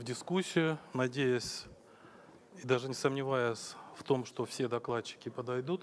дискуссию, надеясь и даже не сомневаясь в том, что все докладчики подойдут.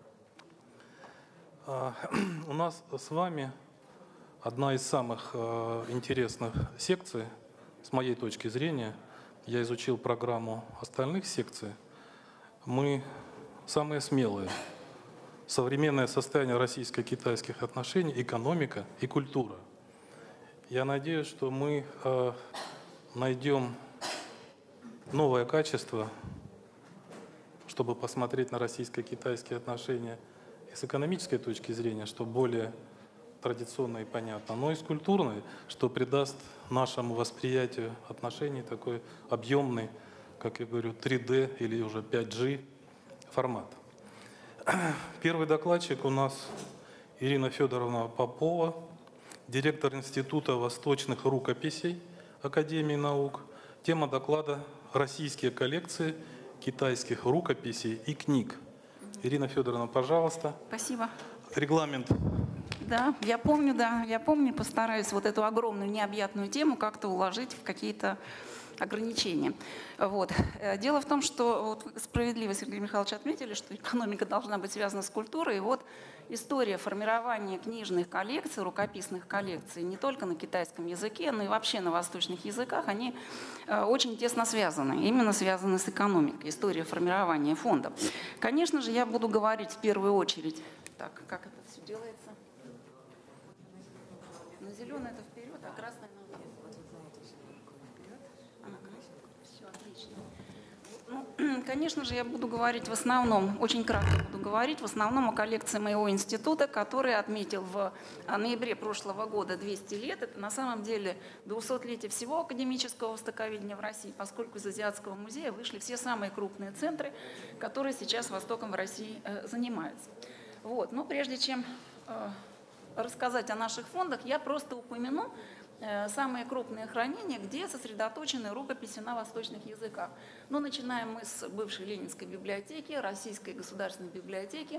У нас с вами одна из самых интересных секций, с моей точки зрения. Я изучил программу остальных секций. Мы самые смелые. Современное состояние российско-китайских отношений, экономика и культура. Я надеюсь, что мы найдем новое качество, чтобы посмотреть на российско-китайские отношения и с экономической точки зрения, что более традиционно и понятно, но и с культурной, что придаст нашему восприятию отношений такой объемный, как я говорю, 3D или уже 5G формат. Первый докладчик у нас Ирина Федоровна Попова, директор Института восточных рукописей Академии наук. Тема доклада «Российские коллекции китайских рукописей и книг». Ирина Федоровна, пожалуйста. Спасибо. Регламент. Да, я помню, постараюсь вот эту огромную необъятную тему как-то уложить в какие-то ограничения. Вот. Дело в том, что вот справедливо Сергей Михайлович отметили, что экономика должна быть связана с культурой. И вот история формирования книжных коллекций, рукописных коллекций не только на китайском языке, но и вообще на восточных языках, они очень тесно связаны. Именно связаны с экономикой, история формирования фондов. Конечно же, я буду говорить в первую очередь. Так, как это все делается? На зеленый это вперед, а красный наверх. Все отлично. Ну, конечно же, я буду говорить в основном, очень кратко буду говорить, в основном о коллекции моего института, который отметил в ноябре прошлого года 200 лет. Это на самом деле 200-летие всего академического востоковедения в России, поскольку из Азиатского музея вышли все самые крупные центры, которые сейчас Востоком в России занимаются. Вот. Но прежде чем рассказать о наших фондах, я просто упомяну самые крупные хранения, где сосредоточены рукописи на восточных языках. Ну, начинаем мы с бывшей Ленинской библиотеки, Российской государственной библиотеки,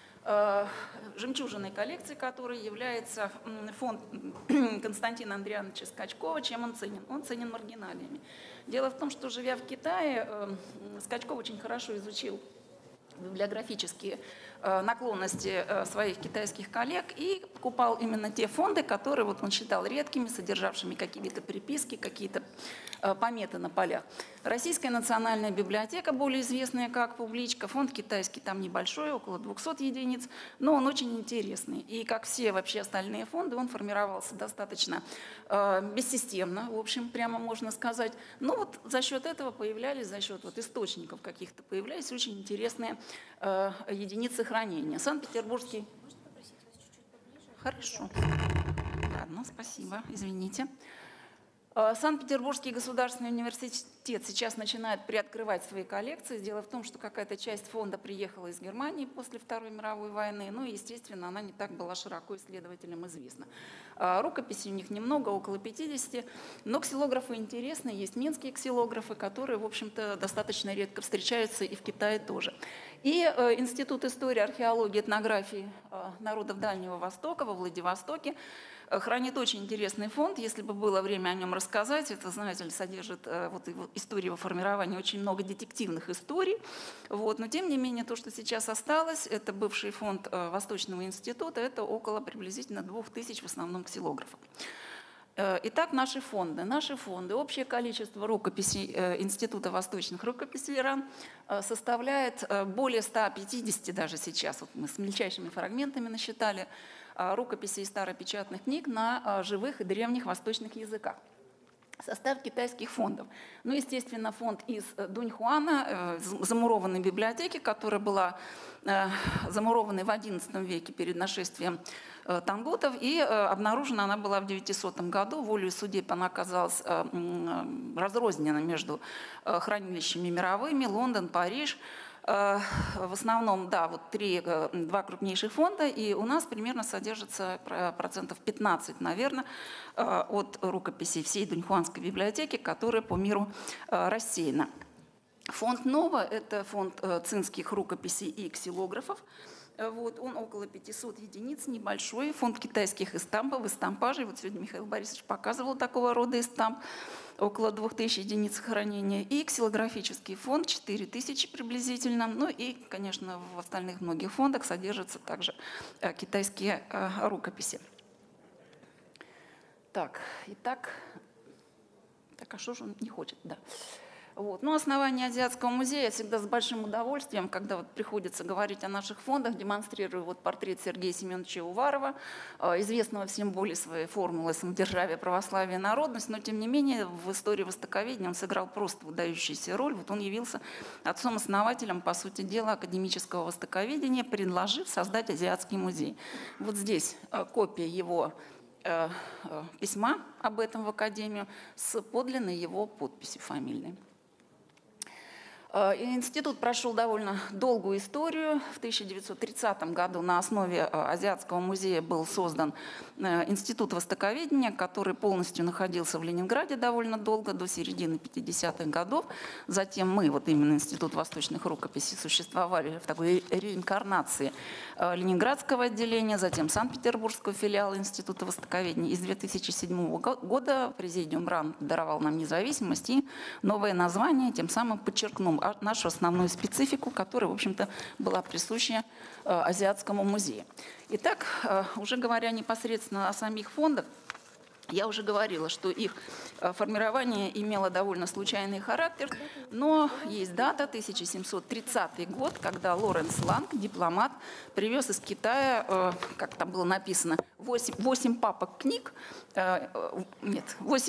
жемчужиной коллекции, которой является фонд Константина Андриановича Скачкова. Чем он ценен? Он ценен маргиналиями. Дело в том, что, живя в Китае, Скачков очень хорошо изучил библиографические наклонности своих китайских коллег и покупал именно те фонды, которые вот он считал редкими, содержавшими какие-то приписки, какие-то пометы на полях. Российская национальная библиотека, более известная как публичка, фонд китайский там небольшой, около 200 единиц, но он очень интересный. И как все вообще остальные фонды, он формировался достаточно бессистемно, в общем, прямо можно сказать. Но вот за счет этого появлялись, за счет вот источников каких-то появлялись очень интересные единицы хранения. Санкт-Петербургский... Можно попросить вас чуть-чуть поближе? Хорошо. Ладно, спасибо, извините. Санкт-Петербургский государственный университет сейчас начинает приоткрывать свои коллекции. Дело в том, что какая-то часть фонда приехала из Германии после Второй мировой войны, ну и, естественно, она не так была широко исследователям известна. Рукописей у них немного, около 50, но ксилографы интересны. Есть минские ксилографы, которые, в общем-то, достаточно редко встречаются и в Китае тоже. И Институт истории, археологии, этнографии народов Дальнего Востока во Владивостоке хранит очень интересный фонд. Если бы было время о нем рассказать, это, знаете, содержит вот истории его формирования, очень много детективных историй. Вот. Но, тем не менее, то, что сейчас осталось, это бывший фонд Восточного института, это около приблизительно 2000 в основном ксилографов. Итак, наши фонды. Общее количество рукописей Института восточных рукописей РАН составляет более 150 даже сейчас. Вот мы с мельчайшими фрагментами насчитали рукописей старопечатных книг на живых и древних восточных языках. Состав китайских фондов. Ну, естественно, фонд из Дуньхуана, замурованной библиотеки, которая была замурованной в XI веке перед нашествием тангутов, и обнаружена она была в 900 году. Волею судеб она оказалась разрознена между хранилищами мировыми: Лондон, Париж. В основном, да, вот два крупнейших фонда, и у нас примерно содержится процентов 15, наверное, от рукописей всей Дуньхуанской библиотеки, которая по миру рассеяна. Фонд НОВА – это фонд цинских рукописей и ксилографов. Вот, он около 500 единиц, небольшой. Фонд китайских эстампов, эстампажей. Вот сегодня Михаил Борисович показывал такого рода эстамп. Около 2000 единиц хранения. И ксилографический фонд 4000 приблизительно. Ну и, конечно, в остальных многих фондах содержатся также китайские рукописи. Так, итак, а что же он не хочет? Да. Вот. Ну, основание Азиатского музея я всегда с большим удовольствием, когда вот приходится говорить о наших фондах, демонстрирую вот портрет Сергея Семеновича Уварова, известного всем более своей формулой самодержавия, православие, народность, но тем не менее в истории востоковедения он сыграл просто выдающуюся роль. Вот он явился отцом-основателем, по сути дела, академического востоковедения, предложив создать Азиатский музей. Вот здесь копия его письма об этом в Академию с подлинной его подписью фамильной. Институт прошел довольно долгую историю. В 1930 году на основе Азиатского музея был создан Институт востоковедения, который полностью находился в Ленинграде довольно долго, до середины 50-х годов. Затем мы, вот именно Институт восточных рукописей, существовали в такой реинкарнации Ленинградского отделения, затем Санкт-Петербургского филиала Института востоковедения. И с 2007 года Президиум РАН даровал нам независимость и новое название, тем самым подчеркнул нашу основную специфику, которая, в общем-то, была присуща Азиатскому музею. Итак, уже говоря непосредственно о самих фондах, я уже говорила, что их формирование имело довольно случайный характер, но есть дата, 1730 год, когда Лоренс Ланг, дипломат, привез из Китая, как там было написано, 8 папок книг, нет,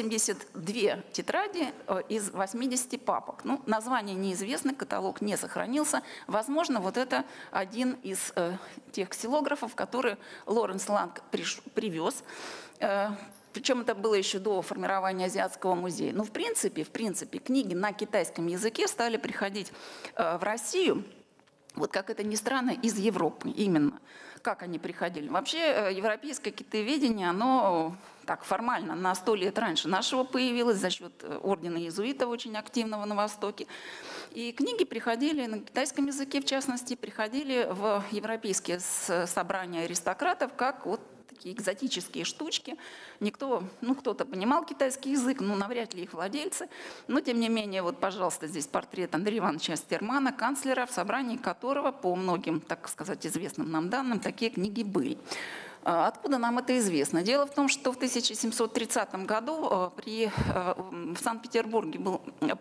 82 тетради из 80 папок. Ну, название неизвестно, каталог не сохранился. Возможно, вот это один из тех ксилографов, которые Лоренс Ланг привез. Причем это было еще до формирования Азиатского музея. Но в принципе, книги на китайском языке стали приходить в Россию, вот как это ни странно, из Европы именно. Как они приходили? Вообще европейское китаеведение, оно так формально на 100 лет раньше нашего появилось за счет ордена иезуитов, очень активного на Востоке. И книги приходили на китайском языке, в частности, приходили в европейские собрания аристократов, как вот такие экзотические штучки. Никто, ну, кто-то понимал китайский язык, но навряд ли их владельцы. Но, тем не менее, вот, пожалуйста, здесь портрет Андрея Ивановича Астермана, канцлера, в собрании которого, по многим, так сказать, известным нам данным, такие книги были. Откуда нам это известно? Дело в том, что в 1730 году в Санкт-Петербурге была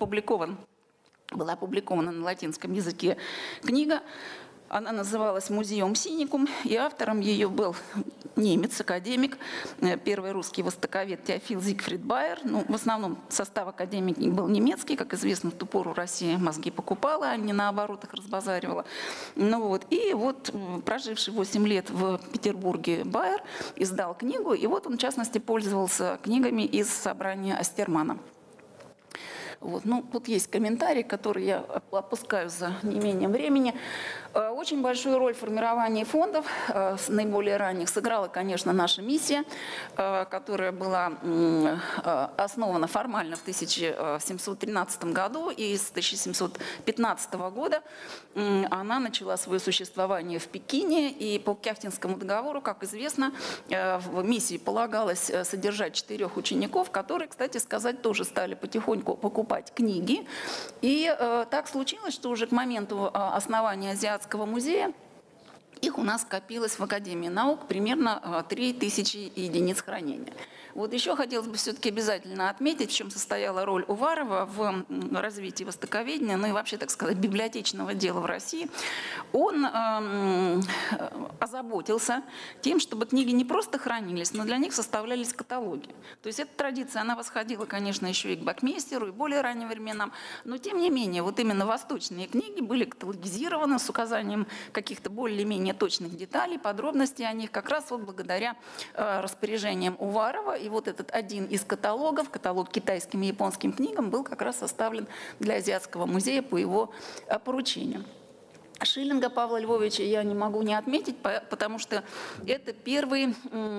опубликована на латинском языке книга. Она называлась «Музеум синикум», и автором ее был немец, академик, первый русский востоковед Теофил Зигфрид Байер. Ну, в основном состав академики был немецкий, как известно, в ту пору Россия мозги покупала, а не наоборот их разбазаривала. Ну, вот. И вот проживший 8 лет в Петербурге Байер издал книгу, и вот он, в частности, пользовался книгами из собрания Астермана. Вот. Ну, тут есть комментарий, который я опускаю за неимением времени. Очень большую роль в формировании фондов с наиболее ранних сыграла, конечно, наша миссия, которая была основана формально в 1713 году, и с 1715 года она начала свое существование в Пекине, и по Кяхтинскому договору, как известно, в миссии полагалось содержать 4 учеников, которые, кстати сказать, тоже стали потихоньку покупать книги. И так случилось, что уже к моменту основания Азиатского музея их у нас скопилось в Академии наук примерно 3000 единиц хранения. Вот еще хотелось бы все-таки обязательно отметить, в чем состояла роль Уварова в развитии востоковедения, ну и вообще, так сказать, библиотечного дела в России. Он озаботился тем, чтобы книги не просто хранились, но для них составлялись каталоги. То есть эта традиция, она восходила, конечно, еще и к Бакмейстеру, и более ранним временам, но тем не менее, вот именно восточные книги были каталогизированы с указанием каких-то более-менее точных деталей, подробностей о них, как раз вот благодаря распоряжениям Уварова. И вот этот один из каталогов, каталог китайским и японским книгам, был как раз составлен для Азиатского музея по его поручению. Шиллинга Павла Львовича я не могу не отметить, потому что это первый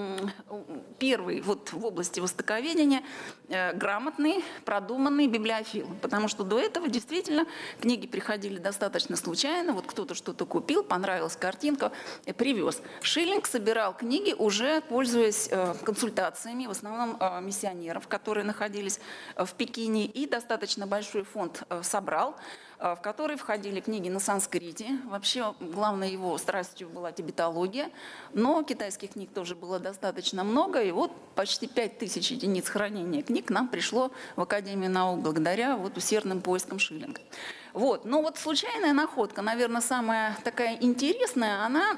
вот в области востоковедения грамотный, продуманный библиофил. Потому что до этого действительно книги приходили достаточно случайно. Вот кто-то что-то купил, понравилась картинка, привез. Шиллинг собирал книги, уже пользуясь консультациями, в основном миссионеров, которые находились в Пекине, и достаточно большой фонд собрал, в который входили книги на санскрите. Вообще, главной его страстью была тибетология, но китайских книг тоже было достаточно много, и вот почти 5000 единиц хранения книг нам пришло в Академию наук благодаря вот усердным поискам Шиллинга. Вот. Но вот случайная находка, наверное, самая такая интересная, она,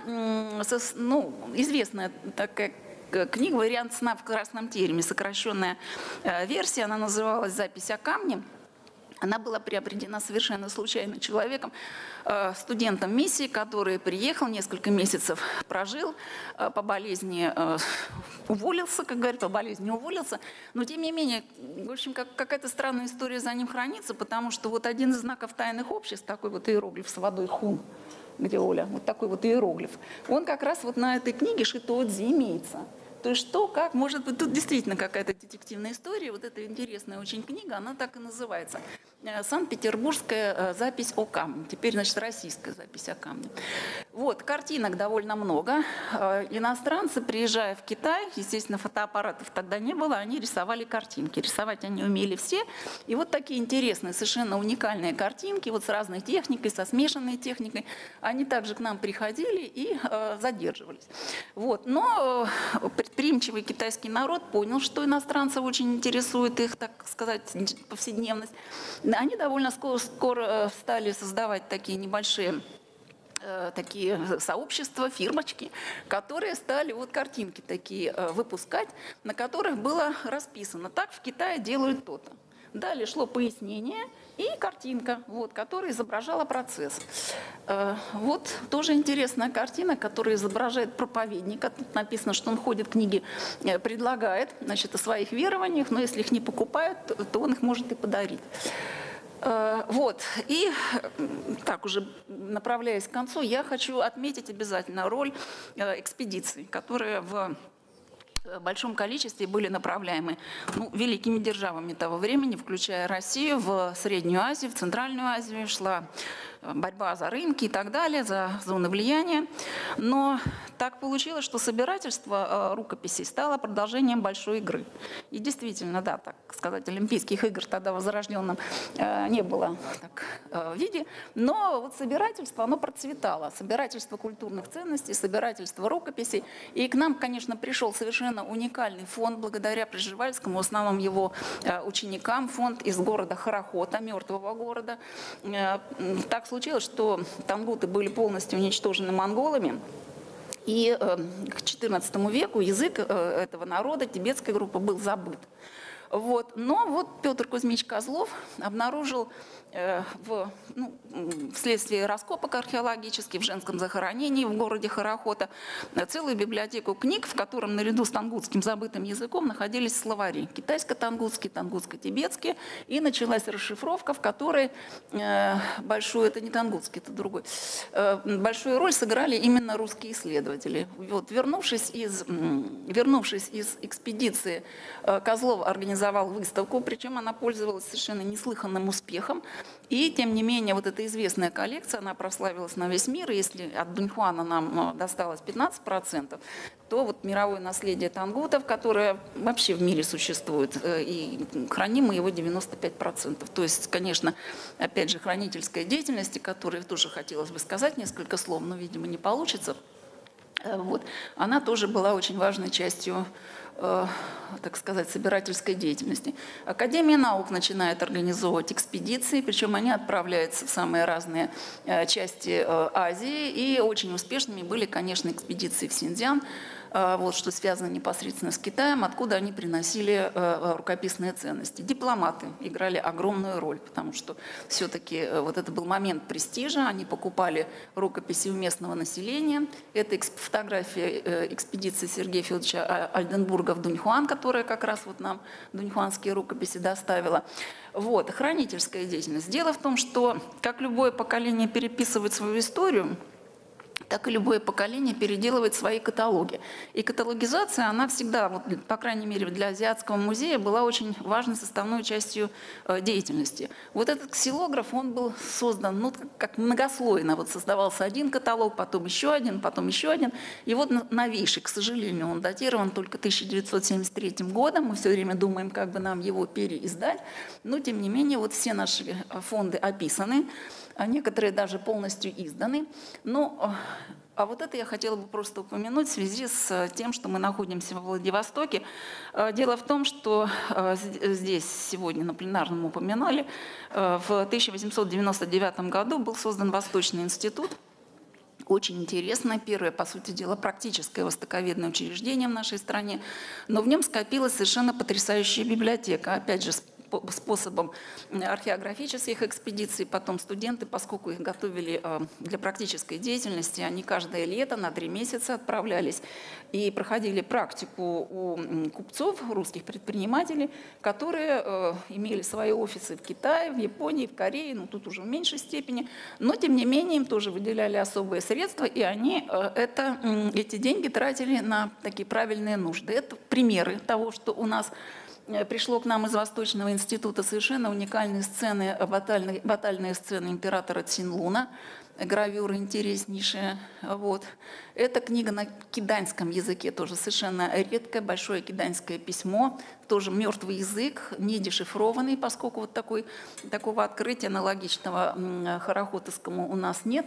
известная такая книга «Вариант сна в красном тереме», сокращенная версия, она называлась «Запись о камне». Она была приобретена совершенно случайно человеком, студентом миссии, который приехал, несколько месяцев прожил, по болезни уволился, как говорят, по болезни уволился. Но тем не менее, в общем, какая-то странная история за ним хранится, потому что вот один из знаков тайных обществ, такой вот иероглиф с водой хун, где Оля, вот такой вот иероглиф, он как раз вот на этой книге Шитоодзи имеется. То есть что, как, может быть, тут действительно какая-то детективная история. Вот эта интересная очень книга, она так и называется. «Санкт-Петербургская запись о камне». Теперь, значит, российская запись о камне. Вот, картинок довольно много. Иностранцы, приезжая в Китай, естественно, фотоаппаратов тогда не было, они рисовали картинки. Рисовать они умели все. И вот такие интересные, совершенно уникальные картинки, вот с разной техникой, со смешанной техникой, они также к нам приходили и задерживались. Вот. Но предприимчивый китайский народ понял, что иностранцев очень интересует их, так сказать, повседневность. Они довольно скоро стали создавать такие небольшие сообщества, фирмочки, которые стали вот картинки такие выпускать, на которых было расписано: так в Китае делают то-то. Далее шло пояснение и картинка, вот, которая изображала процесс. Вот тоже интересная картина, которая изображает проповедника. Тут написано, что он ходит, книги предлагает, значит, о своих верованиях, но если их не покупают, то он их может и подарить. Вот. И так уже направляясь к концу, я хочу отметить обязательно роль экспедиций, которые в большом количестве были направляемы великими державами того времени, включая Россию, в Среднюю Азию, в Центральную Азию. Шла борьба за рынки и так далее, за зоны влияния. Но так получилось, что собирательство рукописей стало продолжением большой игры. И действительно, да, так сказать, Олимпийских игр тогда возрожденном не было так, в виде. Но вот собирательство, оно процветало. Собирательство культурных ценностей, собирательство рукописей. И к нам, конечно, пришел совершенно уникальный фонд, благодаря Пржевальскому, в основном его ученикам, фонд из города Хорохота, мертвого города. Так случилось, что тангуты были полностью уничтожены монголами. И к XIV веку язык этого народа, тибетской группы, был забыт. Вот. Но вот Петр Кузьмич Козлов обнаружил вследствие раскопок археологических в женском захоронении в городе Хорохота целую библиотеку книг, в котором наряду с тангутским забытым языком находились словари китайско-тангутские, тангутско-тибетские. И началась расшифровка, в которой большую роль сыграли именно русские исследователи. Вот, вернувшись из экспедиции, Козлов организовал выставку, причем она пользовалась совершенно неслыханным успехом. И, тем не менее, вот эта известная коллекция, она прославилась на весь мир. И если от Дуньхуана нам досталось 15%, то вот мировое наследие тангутов, которое вообще в мире существует, и храним мы его 95%. То есть, конечно, опять же, хранительская деятельность, о которой тоже хотелось бы сказать несколько слов, но, видимо, не получится. Вот. Она тоже была очень важной частью, так сказать, собирательской деятельности. Академия наук начинает организовывать экспедиции, причем они отправляются в самые разные части Азии, и очень успешными были, конечно, экспедиции в Синьцзян, вот, что связано непосредственно с Китаем, откуда они приносили рукописные ценности. Дипломаты играли огромную роль, потому что все-таки вот это был момент престижа, они покупали рукописи у местного населения. Это фотография экспедиции Сергея Федоровича Альденбурга в Дуньхуан, которая как раз вот нам дуньхуанские рукописи доставила. Вот, хранительская деятельность. Дело в том, что как любое поколение переписывает свою историю, так и любое поколение переделывает свои каталоги. И каталогизация, она всегда, вот, по крайней мере для Азиатского музея, была очень важной составной частью деятельности. Вот этот ксилограф, он был создан как многослойно. Вот создавался один каталог, потом еще один, потом еще один. И вот новейший, к сожалению, он датирован только 1973 годом. Мы все время думаем, как бы нам его переиздать. Но, тем не менее, вот все наши фонды описаны. Некоторые даже полностью изданы. Ну, а вот это я хотела бы просто упомянуть в связи с тем, что мы находимся во Владивостоке. Дело в том, что здесь сегодня на пленарном упоминали, в 1899 году был создан Восточный институт. Очень интересное, первое, по сути дела, практическое востоковедное учреждение в нашей стране, но в нем скопилась совершенно потрясающая библиотека. Опять же, способом археографических экспедиций. Потом студенты, поскольку их готовили для практической деятельности, они каждое лето на 3 месяца отправлялись и проходили практику у купцов, русских предпринимателей, которые имели свои офисы в Китае, в Японии, в Корее, ну тут уже в меньшей степени, но тем не менее им тоже выделяли особые средства, и они эти деньги тратили на такие правильные нужды. Это примеры того, что у нас пришло к нам из Восточного института совершенно уникальные сцены, батальные сцены императора Цинлуна, гравюра интереснейшая. Вот. Эта книга на киданьском языке, тоже совершенно редкое, большое киданьское письмо, тоже мертвый язык, не дешифрованный, поскольку вот такого открытия аналогичного хорохотовскому у нас нет.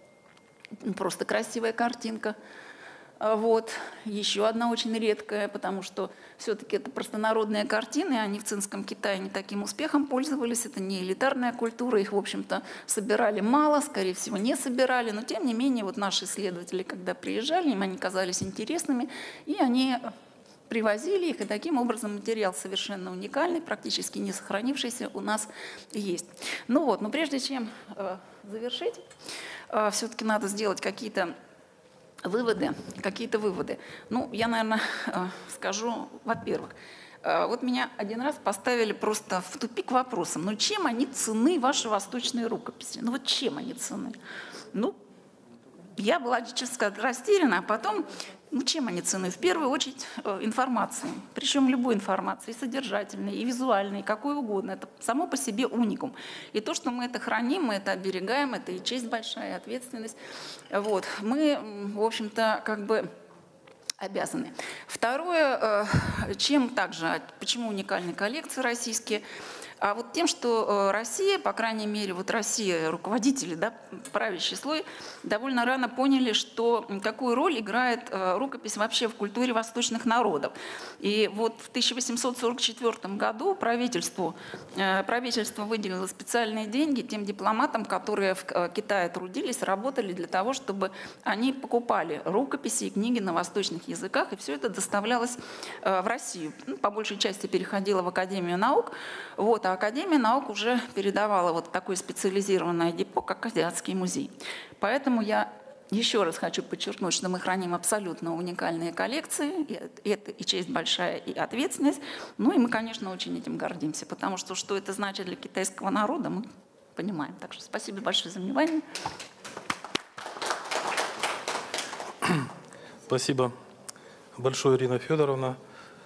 Просто красивая картинка. Вот. Еще одна очень редкая, потому что все-таки это простонародные картины, они в Цинском Китае не таким успехом пользовались, это не элитарная культура, их, в общем-то, собирали мало, скорее всего, не собирали, но тем не менее вот наши исследователи, когда приезжали, им они казались интересными, и они привозили их, и таким образом материал совершенно уникальный, практически не сохранившийся у нас есть. Ну вот, но прежде чем завершить, все-таки надо сделать какие-то выводы. Ну, я, наверное, скажу, во-первых, вот меня один раз поставили просто в тупик вопросом, ну, чем они ценны, ваши восточные рукописи? Ну, вот чем они ценны? Ну, я была, честно сказать, растеряна, а потом, ну, чем они ценны? В первую очередь информацией, причем любой информацией, и содержательной, и визуальной, и какой угодно. Это само по себе уникум. И то, что мы это храним, мы это оберегаем, это и честь большая, и ответственность. Вот. Мы, в общем-то, как бы обязаны. Второе, чем также, почему уникальны коллекции российские? А вот тем, что Россия, по крайней мере, вот Россия, руководители, да, правящий слой, довольно рано поняли, что какую роль играет рукопись вообще в культуре восточных народов. И вот в 1844 году правительство выделило специальные деньги тем дипломатам, которые в Китае трудились, работали для того, чтобы они покупали рукописи и книги на восточных языках, и все это доставлялось в Россию. Ну, по большей части переходило в Академию наук. Вот, а Академия наук уже передавала вот такое специализированное депо, как Азиатский музей. Поэтому я еще раз хочу подчеркнуть, что мы храним абсолютно уникальные коллекции. И это и честь большая, и ответственность. Ну и мы, конечно, очень этим гордимся, потому что это значит для китайского народа, мы понимаем. Так что спасибо большое за внимание. Спасибо большое, Ирина Федоровна.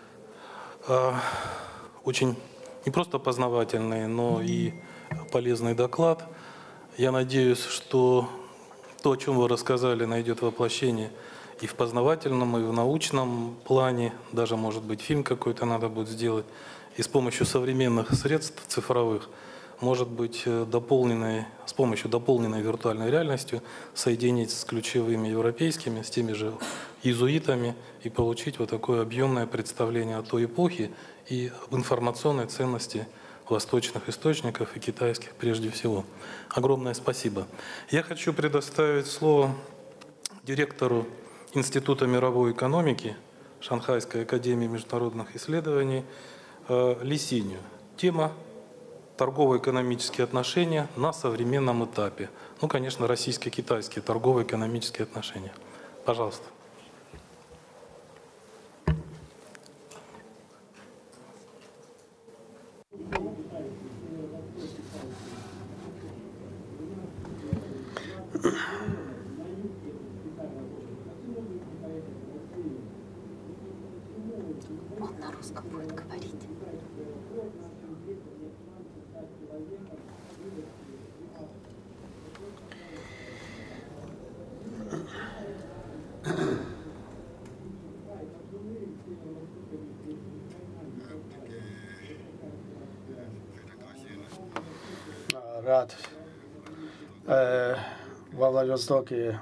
Очень не просто познавательный, но и полезный доклад. Я надеюсь, что то, о чем вы рассказали, найдет воплощение и в познавательном, и в научном плане. Даже, может быть, фильм какой-то надо будет сделать. И с помощью современных средств цифровых, может быть, с помощью дополненной виртуальной реальностью соединить с ключевыми европейскими, с теми же иезуитами и получить вот такое объемное представление о той эпохе и об информационной ценности восточных источников и китайских прежде всего. Огромное спасибо. Я хочу предоставить слово директору Института мировой экономики Шанхайской академии международных исследований Лисинью. Тема торгово-экономические отношения на современном этапе. Ну, конечно, российско-китайские торгово-экономические отношения. Пожалуйста. Он на русском будет говорить. Рад во Владивостоке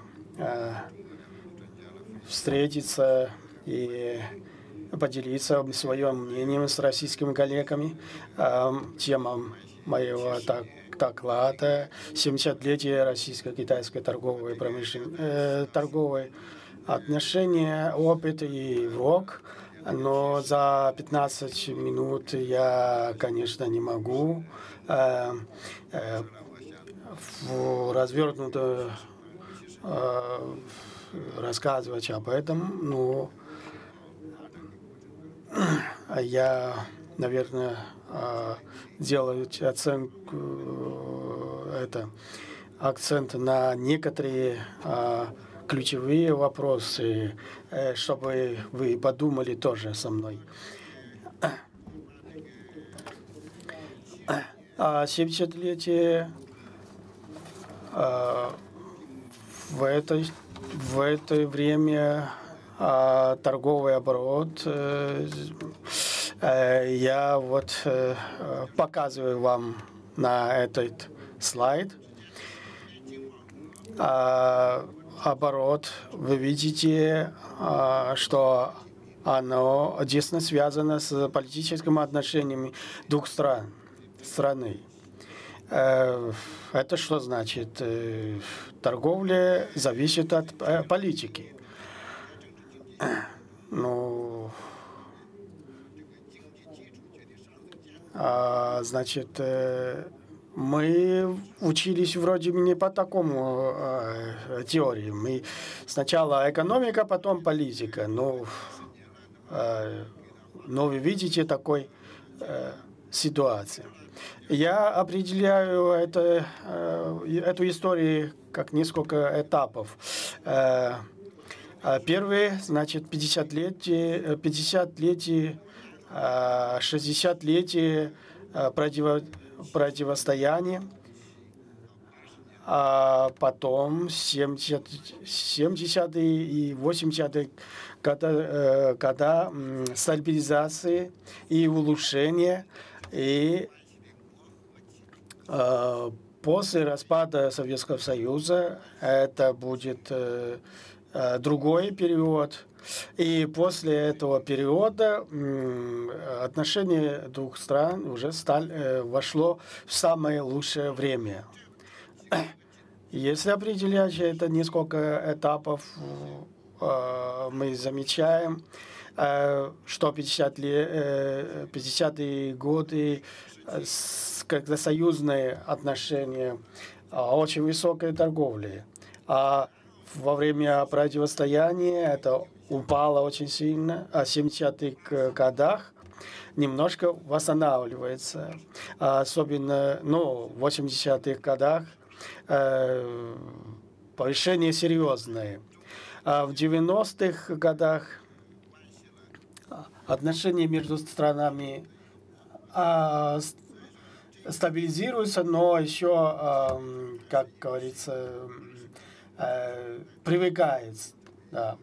встретиться и поделиться своим мнением с российскими коллегами. Тема моего доклада 70-летие российско-китайской торговой торговой отношения, опыт и урок. Но за 15 минут я, конечно, не могу развернуто рассказывать об этом, но я, наверное, делаю акцент на некоторые ключевые вопросы, чтобы вы подумали тоже со мной. 70-летие в это время торговый оборот. Я вот показываю вам на этот слайд. Оборот, вы видите, что оно тесно связано с политическими отношениями двух страны. Это что значит? Торговля зависит от политики. Ну, значит, мы учились вроде не по такому теории. Мы сначала экономика, потом политика. Но вы видите такой ситуацию. Я определяю эту историю как несколько этапов. Первый, значит, 50-летие, 60-летие противостояния, а потом 70-е и 80-е года стабилизации и улучшения. И после распада Советского Союза это будет другой период. И после этого периода отношения двух стран уже вошло в самое лучшее время. Если определять это несколько этапов, мы замечаем, что 50-е годы, когда союзные отношения, очень высокая торговля, а во время противостояния это упало очень сильно, а в 70-х годах немножко восстанавливается. Особенно в 80-х годах повышение серьезное. А в 90-х годах отношения между странами стабилизируются, но еще, как говорится, привыкается. Да.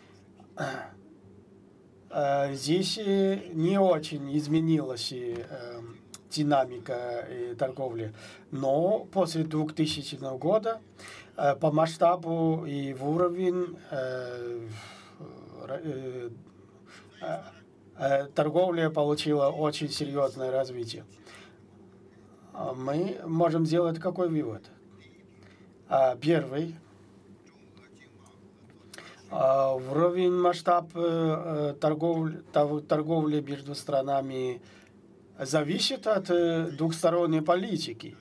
Здесь не очень изменилась динамика торговли, но после 2000 года по масштабу и в уровень торговля получила очень серьезное развитие. Мы можем сделать какой вывод? Первый. Уровень, масштаб торговли между странами зависит от двухсторонней политики.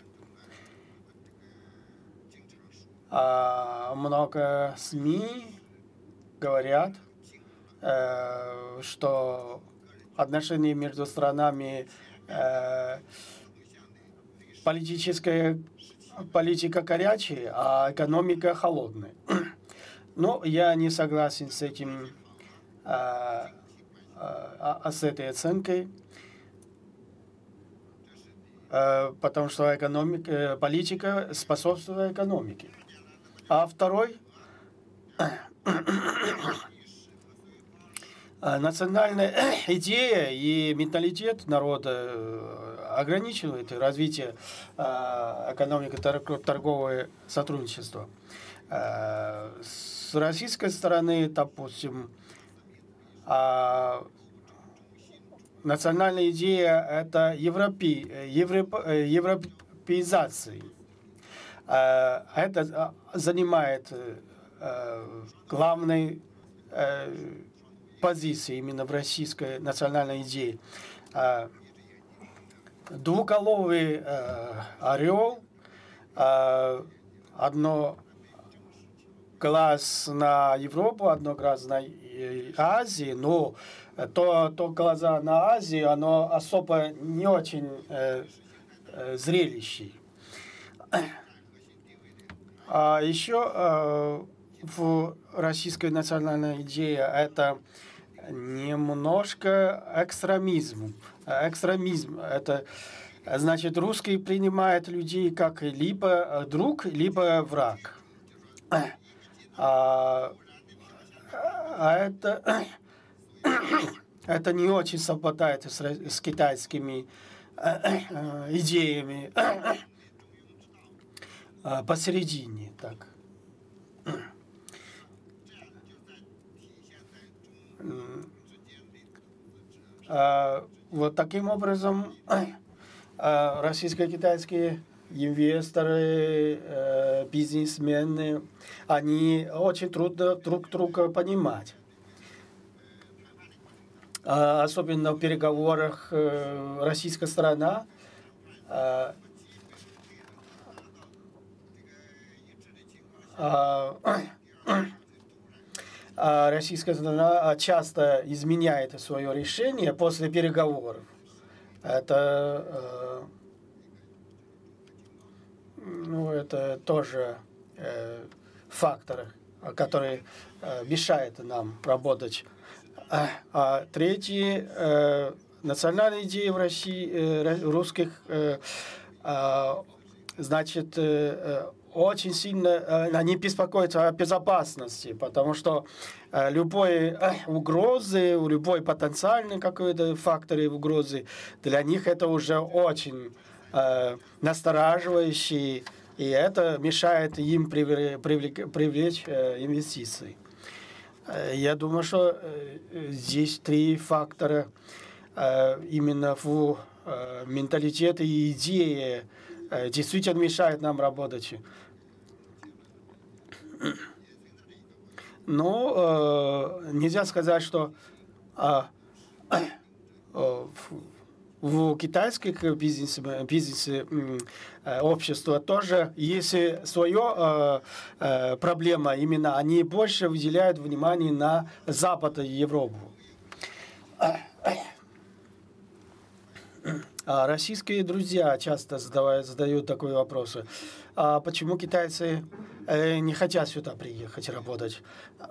Много СМИ говорят, что отношения между странами, политика горячая, а экономика холодная. Но я не согласен с этим, с этой оценкой, потому что политика способствует экономике. А второй, национальная идея и менталитет народа ограничивает развитие экономики, торгового сотрудничества. С российской стороны, допустим, национальная идея – это европеизация. Это занимает главной позиции именно в российской национальной идее. Двуголовый орел, одно глаз на Европу, одно глаз на Азию, но то глаза на Азию, оно особо не очень зрелище. А еще в российской национальной идее это немножко экстремизм. Экстремизм – это значит, русский принимает людей как либо друг, либо враг. Это не очень совпадает с китайскими идеями посередине. Так. Вот таким образом российско-китайские инвесторы, бизнесмены, они очень трудно друг друга понимать. Особенно в переговорах российская сторона российская сторона часто изменяет свое решение после переговоров. Это тоже фактор, который мешает нам работать. А третий, национальная идея в России, русских, значит, очень сильно они беспокоятся о безопасности, потому что любой угрозы, любой потенциальный какой-то фактор угрозы, для них это уже очень настораживающий, и это мешает им привлечь инвестиции. Я думаю, что здесь три фактора именно в менталитете и идее действительно мешают нам работать. Но нельзя сказать, что в китайских бизнесе общества тоже есть своя проблема. Именно они больше выделяют внимание на Запад и Европу. Российские друзья часто задают такой вопрос. А почему китайцы не хотят сюда приехать работать?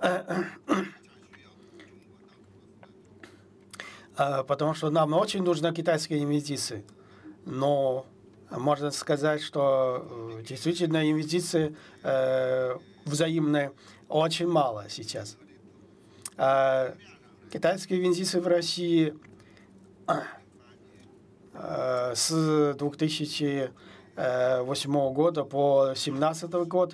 Потому что нам очень нужны китайские инвестиции. Но можно сказать, что действительно инвестиции взаимные очень мало сейчас. Китайские инвестиции в России с 2008 года по 2017 год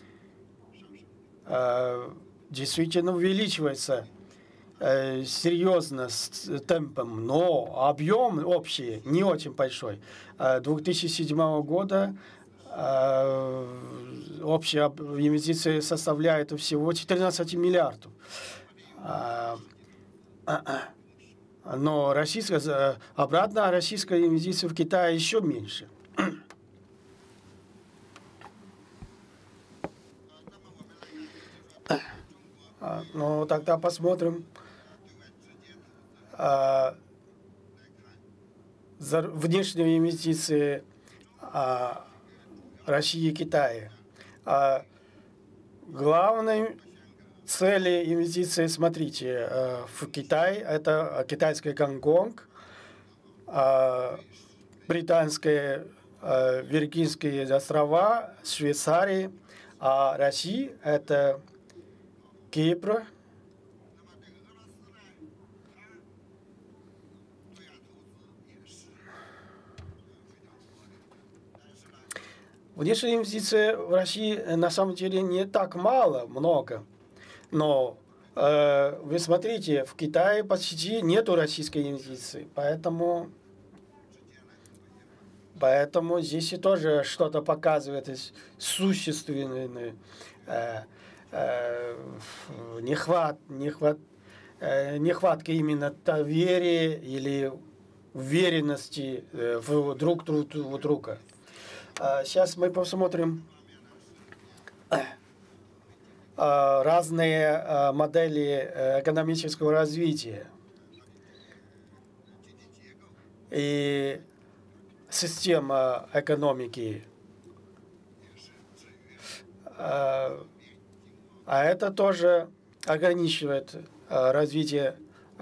действительно увеличивается серьезно с темпом, но объем общий не очень большой. 2007 года общие инвестиции составляют всего 14 миллиардов. Но обратно российская инвестиция в Китае еще меньше. Ну, тогда посмотрим внешние инвестиции России и Китая. Главной цели инвестиций, смотрите, в Китай это китайский Гонконг, британские Виргинские острова, Швейцария, а Россия это Кипр, внешние инвестиции в России на самом деле не так много. Но вы смотрите, в Китае почти нету российской инвестиции, поэтому здесь и тоже что-то показывает существенную нехватка именно доверия или уверенности в друг друга. Сейчас мы посмотрим разные модели экономического развития и система экономики. А это тоже ограничивает развитие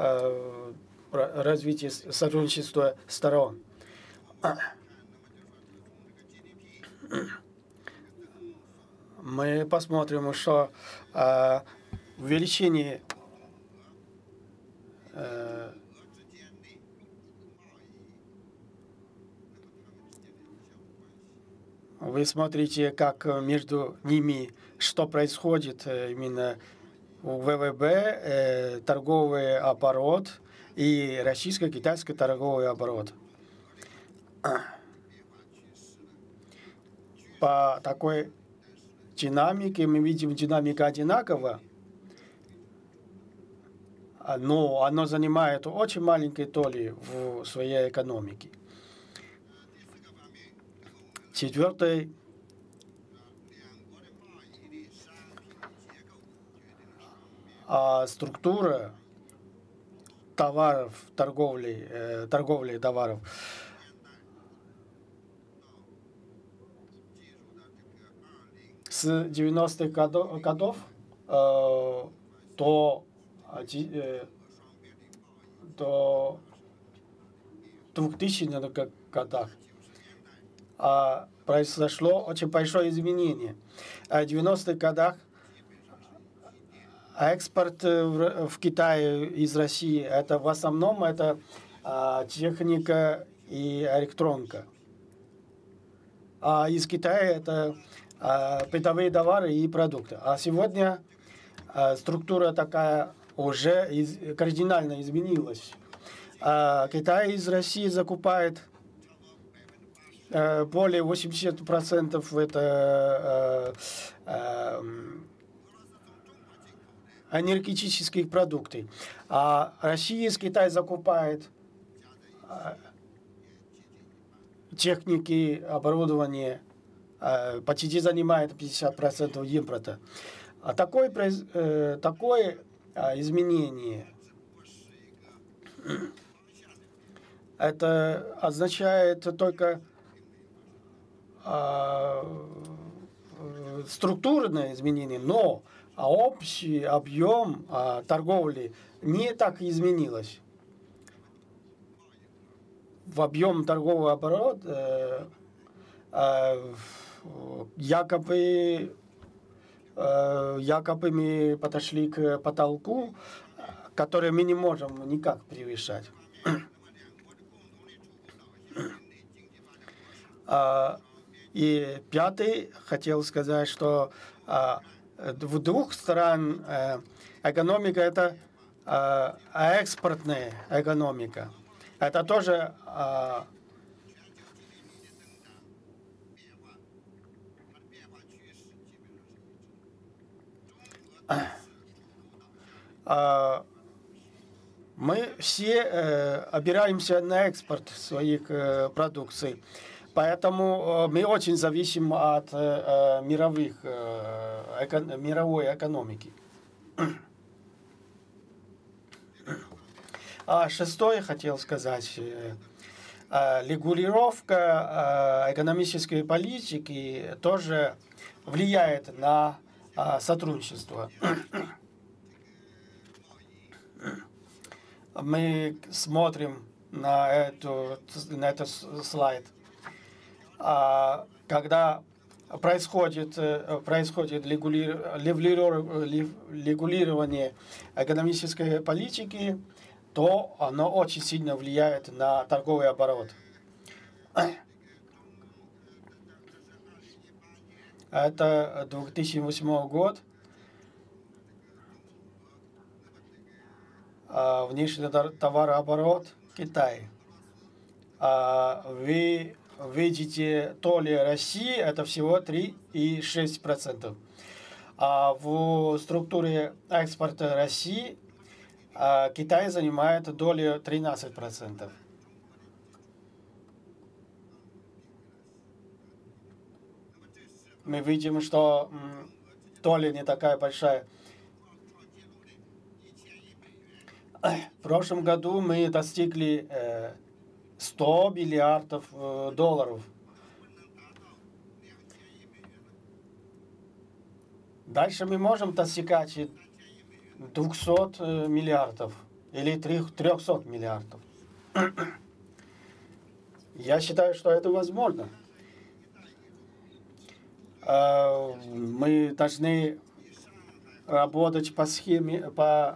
сотрудничества сторон. Мы посмотрим, что увеличение вы смотрите, как между ними, что происходит именно в ВВП, торговый оборот и российско-китайский торговый оборот. По такой динамике мы видим, динамика одинакова, но оно занимает очень маленькие доли в своей экономике. Четвертое. Структура товаров, торговли товаров. С 90-х годов до 2000-х годах произошло очень большое изменение. В 90-х годах экспорт в Китае из России это в основном это техника и электроника. А из Китая это бытовые товары и продукты. А сегодня структура такая уже кардинально изменилась. Китай из России закупает более 80% это энергетических продуктов. А Россия из Китая закупает техники, оборудование, почти занимает 50% импорта. А такое изменение, это означает только структурное изменение, но общий объем торговли не так изменилось. В объем торгового оборота якобы мы подошли к потолку, который мы не можем никак превышать. И пятый, хотел сказать, что в двух стран экономика это экспортная экономика. Это тоже Мы все опираемся на экспорт своих продукций, поэтому мы очень зависим от мировой экономики. Шестое хотел сказать. Регулировка экономической политики тоже влияет на сотрудничество. Мы смотрим на этот слайд. Когда происходит регулирование экономической политики, то оно очень сильно влияет на торговый оборот. Это 2008 год. Внешний товарооборот Китая. Вы видите, доля России это всего 3,6%. А в структуре экспорта России Китай занимает долю 13%. Мы видим, что доля не такая большая. В прошлом году мы достигли 100 миллиардов долларов. Дальше мы можем достигать 200 миллиардов или 300 миллиардов. Я считаю, что это возможно. Мы должны работать по схеме,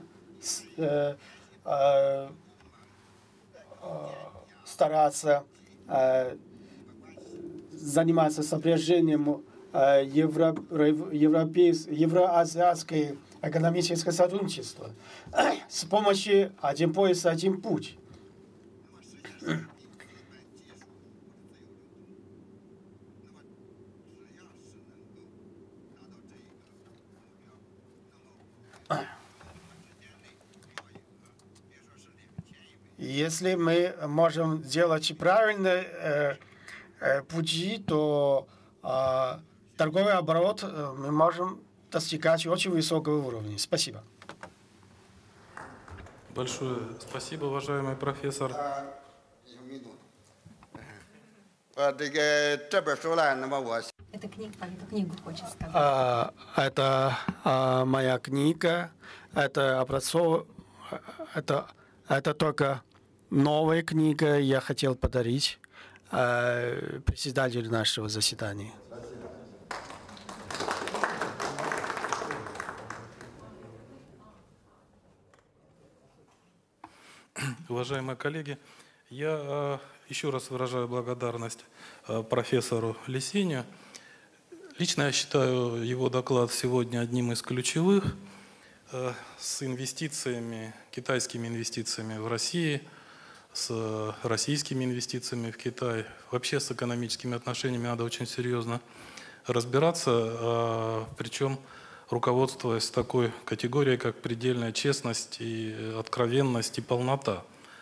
стараться заниматься сопряжением евроазиатской экономическое сотрудничество с помощью «Один пояс, один путь». Если мы можем делать правильные пути, то торговый оборот мы можем достигать очень высокого уровня. Спасибо. Большое спасибо, уважаемый профессор. Эту книгу хочет сказать. Это моя книга. Это только новая книга. Я хотел подарить председателю нашего заседания. Уважаемые коллеги, я еще раз выражаю благодарность профессору Лисиню. Лично я считаю его доклад сегодня одним из ключевых с инвестициями, китайскими инвестициями в России, с российскими инвестициями в Китай. Вообще с экономическими отношениями надо очень серьезно разбираться, причем руководствуясь такой категорией, как предельная честность и откровенность и полнота.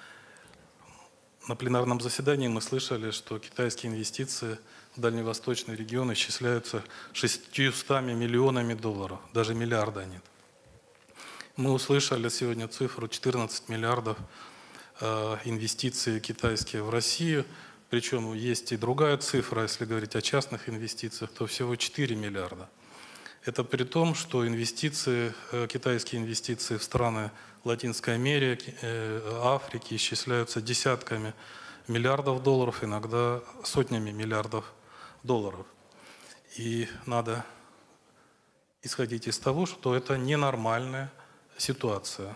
На пленарном заседании мы слышали, что китайские инвестиции в дальневосточный регион исчисляются 600 миллионами долларов, даже миллиарда нет. Мы услышали сегодня цифру 14 миллиардов инвестиций китайские в Россию, причем есть и другая цифра, если говорить о частных инвестициях, то всего 4 миллиарда. Это при том, что инвестиции, китайские инвестиции в страны Латинской Америки, Африки исчисляются десятками миллиардов долларов, иногда сотнями миллиардов долларов. И надо исходить из того, что это ненормальная ситуация.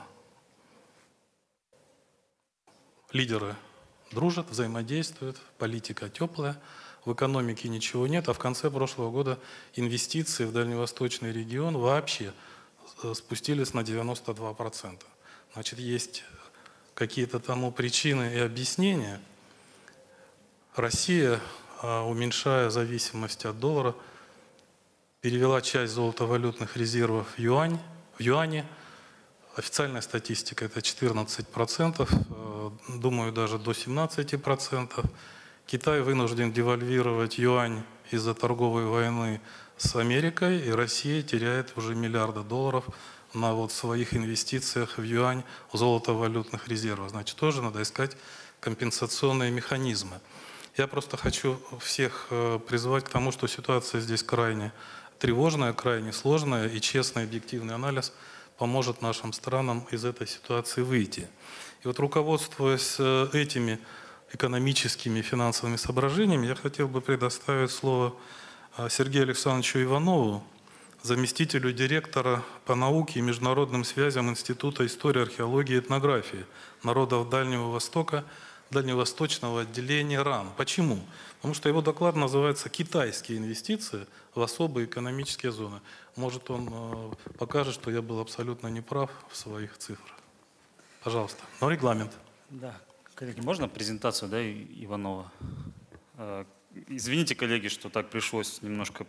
Лидеры дружат, взаимодействуют, политика теплая, в экономике ничего нет, а в конце прошлого года инвестиции в дальневосточный регион вообще спустились на 92%. Значит, есть какие-то тому причины и объяснения. Россия, уменьшая зависимость от доллара, перевела часть золотовалютных резервов в юань, в юане. Официальная статистика – это 14%, думаю, даже до 17%. Китай вынужден девальвировать юань из-за торговой войны с Америкой, и Россия теряет уже миллиарды долларов на вот своих инвестициях в юань золотовалютных резервов. Значит, тоже надо искать компенсационные механизмы. Я просто хочу всех призвать к тому, что ситуация здесь крайне тревожная, крайне сложная, и честный объективный анализ поможет нашим странам из этой ситуации выйти. И вот руководствуясь этими экономическими и финансовыми соображениями, я хотел бы предоставить слово Сергею Александровичу Иванову, заместителю директора по науке и международным связям Института истории, археологии и этнографии народов Дальнего Востока, Дальневосточного отделения РАН. Почему? Потому что его доклад называется «Китайские инвестиции в особые экономические зоны». Может, он покажет, что я был абсолютно неправ в своих цифрах. Пожалуйста. Но регламент. Да. Коллеги, можно презентацию, да, Иванова? Извините, коллеги, что так пришлось немножко...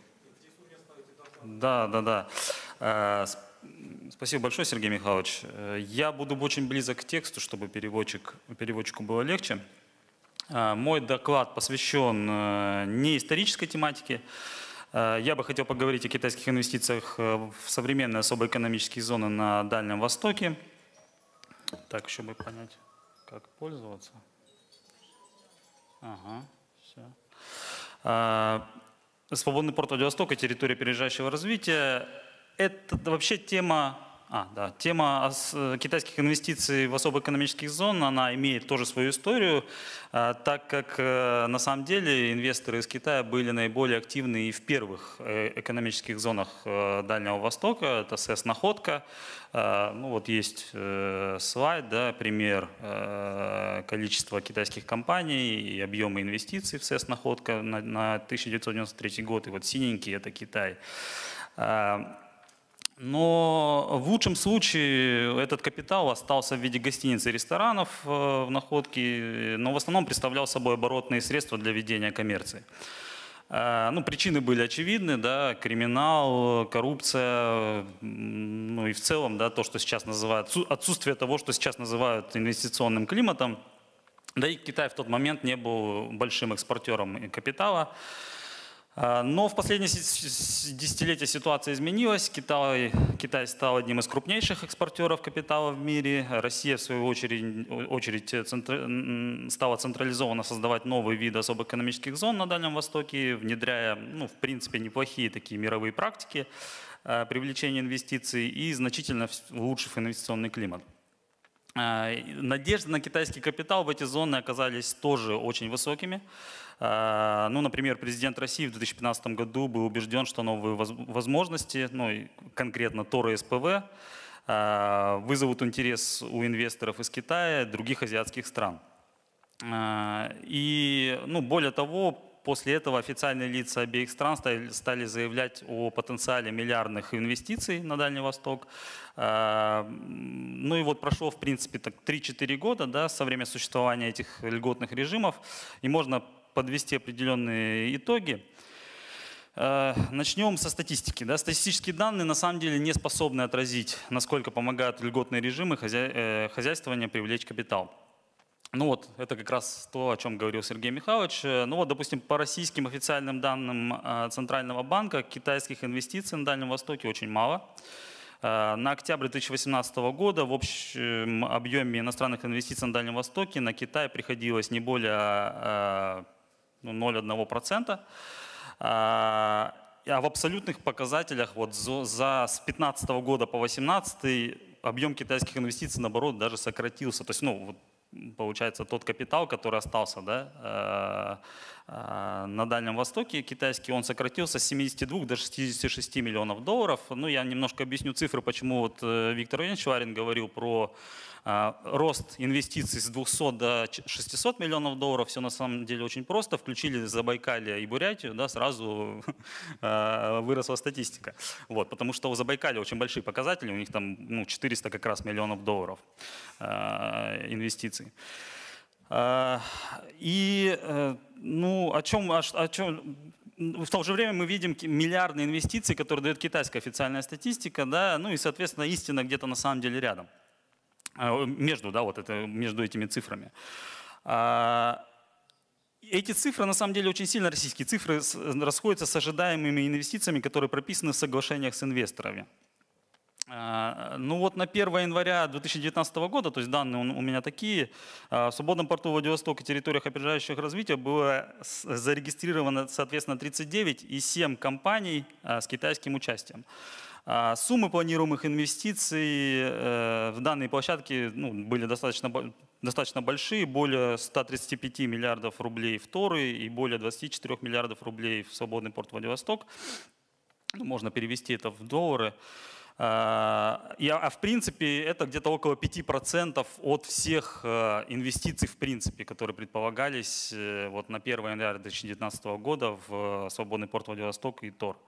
Да. Спасибо большое, Сергей Михайлович. Я буду очень близок к тексту, чтобы переводчику было легче. Мой доклад посвящен не исторической тематике. Я бы хотел поговорить о китайских инвестициях в современные особые экономические зоны на Дальнем Востоке. Так, еще бы понять, как пользоваться. Ага, все. Свободный порт Владивостока, территория опережающего развития. Это вообще тема китайских инвестиций в особо экономических зон, она имеет тоже свою историю, так как на самом деле инвесторы из Китая были наиболее активны и в первых экономических зонах Дальнего Востока. Это СЭС «Находка». Ну вот есть слайд, да, пример количества китайских компаний и объема инвестиций в СЭС «Находка» на 1993 год. И вот синенький – это Китай. Но в лучшем случае этот капитал остался в виде гостиниц и ресторанов в Находке, но в основном представлял собой оборотные средства для ведения коммерции. Ну, причины были очевидны, да, криминал, коррупция, ну и в целом, да, то, что сейчас называют, отсутствие того, что сейчас называют инвестиционным климатом. Да и Китай в тот момент не был большим экспортером капитала. Но в последние десятилетия ситуация изменилась. Китай стал одним из крупнейших экспортеров капитала в мире. Россия, в свою очередь стала централизованно создавать новые виды особо экономических зон на Дальнем Востоке, внедряя, ну, в принципе, неплохие такие мировые практики привлечения инвестиций и значительно улучшив инвестиционный климат. Надежды на китайский капитал в эти зоны оказались тоже очень высокими. Ну, например, президент России в 2015 году был убежден, что новые возможности, ну, конкретно ТОРы и СПВ, вызовут интерес у инвесторов из Китая и других азиатских стран. И, ну, более того, после этого официальные лица обеих стран стали заявлять о потенциале миллиардных инвестиций на Дальний Восток. Ну и вот прошло, в принципе, так 3-4 года, да, со времени существования этих льготных режимов, и можно подвести определенные итоги. Начнем со статистики. Да. Статистические данные на самом деле не способны отразить, насколько помогают льготные режимы хозяйствования привлечь капитал. Ну вот, это как раз то, о чем говорил Сергей Михайлович. Ну вот, допустим, по российским официальным данным Центрального банка, китайских инвестиций на Дальнем Востоке очень мало. На октябрь 2018 года в общем объеме иностранных инвестиций на Дальнем Востоке на Китай приходилось не более 0,1%. А в абсолютных показателях вот с 2015 года по 2018 объем китайских инвестиций, наоборот, даже сократился. То есть, ну, вот, получается, тот капитал, который остался, да, на Дальнем Востоке китайский, он сократился с 72 до 66 миллионов долларов. Ну, я немножко объясню цифры, почему вот Виктор Иванович Шварин говорил про рост инвестиций с 200 до 600 миллионов долларов. Все на самом деле очень просто. Включили Забайкалье и Бурятию, да, сразу выросла статистика. Вот, потому что у Забайкалья очень большие показатели, у них там, ну, 400 как раз миллионов долларов инвестиций. И, ну, о чем в то же время мы видим миллиардные инвестиции, которые дает китайская официальная статистика, да, ну и, соответственно, истина где-то на самом деле рядом, между, да, вот это, между этими цифрами. Эти цифры, на самом деле, очень сильно российские цифры расходятся с ожидаемыми инвестициями, которые прописаны в соглашениях с инвесторами. Ну вот на 1 января 2019 года, то есть данные у меня такие, в свободном порту Владивосток и территориях опережающих развития было зарегистрировано, соответственно, 39,7 компаний с китайским участием. Суммы планируемых инвестиций в данные площадки были достаточно большие, более 135 миллиардов рублей в Торы и более 24 миллиардов рублей в свободный порт Владивосток. Можно перевести это в доллары. В принципе, это где-то около 5% от всех инвестиций, в принципе, которые предполагались вот на 1 января 2019 года в свободный порт Владивосток и Тор.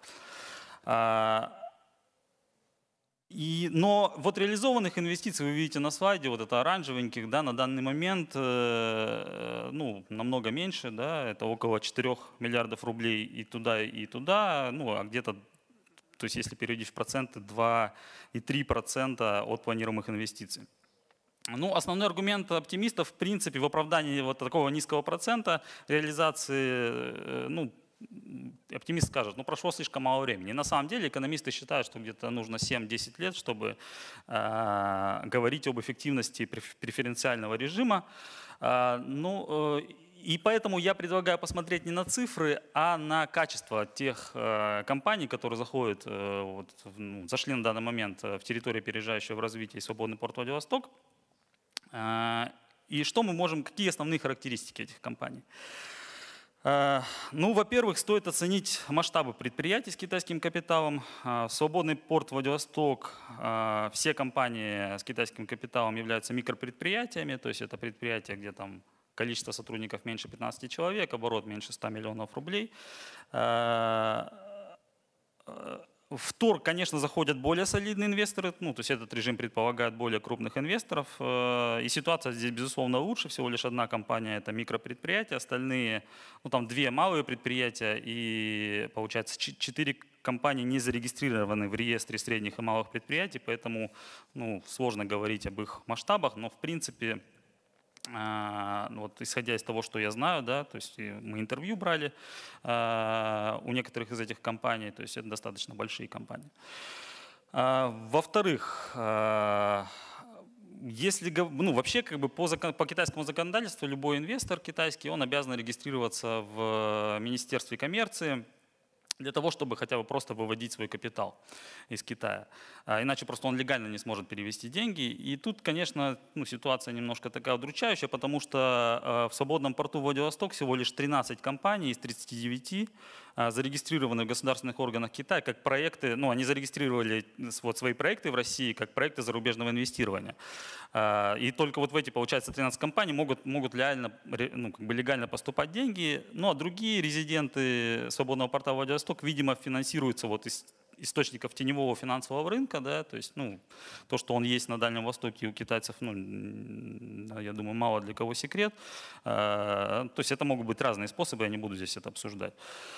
Но вот реализованных инвестиций вы видите на слайде, вот это оранжевеньких, да, на данный момент намного меньше, да, это около 4 миллиардов рублей и туда, а где-то, то есть если переводить в проценты, 2,3% от планируемых инвестиций. Ну, основной аргумент оптимистов, в принципе, в оправдании вот такого низкого процента реализации, оптимист скажет, прошло слишком мало времени. И на самом деле экономисты считают, что где-то нужно 7-10 лет, чтобы говорить об эффективности преференциального режима. И поэтому я предлагаю посмотреть не на цифры, а на качество тех компаний, которые заходят, зашли на данный момент в территорию опережающего развития и свободный порт Владивосток. И что мы можем, какие основные характеристики этих компаний? Во-первых, стоит оценить масштабы предприятий с китайским капиталом. Свободный порт Владивосток, все компании с китайским капиталом являются микропредприятиями, то есть это предприятия, где там количество сотрудников меньше 15 человек, оборот меньше 100 миллионов рублей. В Тор, конечно, заходят более солидные инвесторы, то есть этот режим предполагает более крупных инвесторов. И ситуация здесь, безусловно, лучше. Всего лишь одна компания – это микропредприятия, остальные, там 2 малые предприятия и, получается, 4 компании не зарегистрированы в реестре средних и малых предприятий, поэтому сложно говорить об их масштабах, но в принципе, исходя из того, что я знаю, да, то есть мы интервью брали у некоторых из этих компаний, то есть это достаточно большие компании. Во-вторых, если вообще по китайскому законодательству любой инвестор китайский, он обязан регистрироваться в Министерстве коммерции для того, чтобы хотя бы просто выводить свой капитал из Китая. Иначе просто он легально не сможет перевести деньги. И тут, конечно, ситуация немножко такая удручающая, потому что в свободном порту Владивосток всего лишь 13 компаний из 39 зарегистрированы в государственных органах Китая как проекты, они зарегистрировали свои проекты в России как проекты зарубежного инвестирования. И только в эти, получается, 13 компаний могут легально поступать деньги, а другие резиденты свободного порта Владивосток, видимо, финансируются из источников теневого финансового рынка, да, то есть, то, что он есть на Дальнем Востоке у китайцев, я думаю, мало для кого секрет. То есть это могут быть разные способы, я не буду здесь это обсуждать.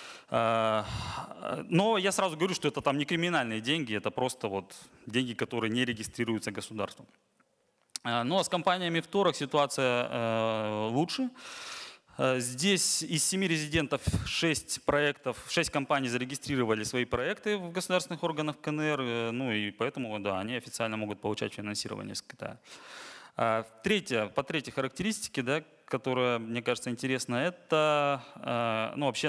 Но я сразу говорю, что это там не криминальные деньги, это просто деньги, которые не регистрируются государством. А с компаниями в Торах ситуация лучше. Здесь из 7 резидентов 6 компаний зарегистрировали свои проекты в государственных органах КНР, и поэтому, да, они официально могут получать финансирование из Китая. По третьей характеристике, да, которая, мне кажется, интересна, это вообще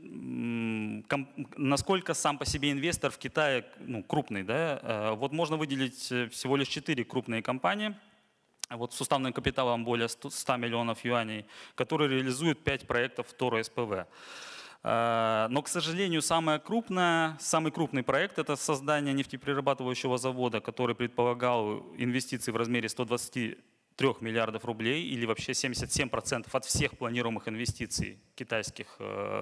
насколько сам по себе инвестор в Китае крупный. Да? Можно выделить всего лишь 4 крупные компании, с уставным капиталом более 100 миллионов юаней, которые реализуют 5 проектов Тора СПВ. Но, к сожалению, самый крупный проект – это создание нефтеперерабатывающего завода, который предполагал инвестиции в размере 123 миллиардов рублей или вообще 77% от всех планируемых инвестиций китайских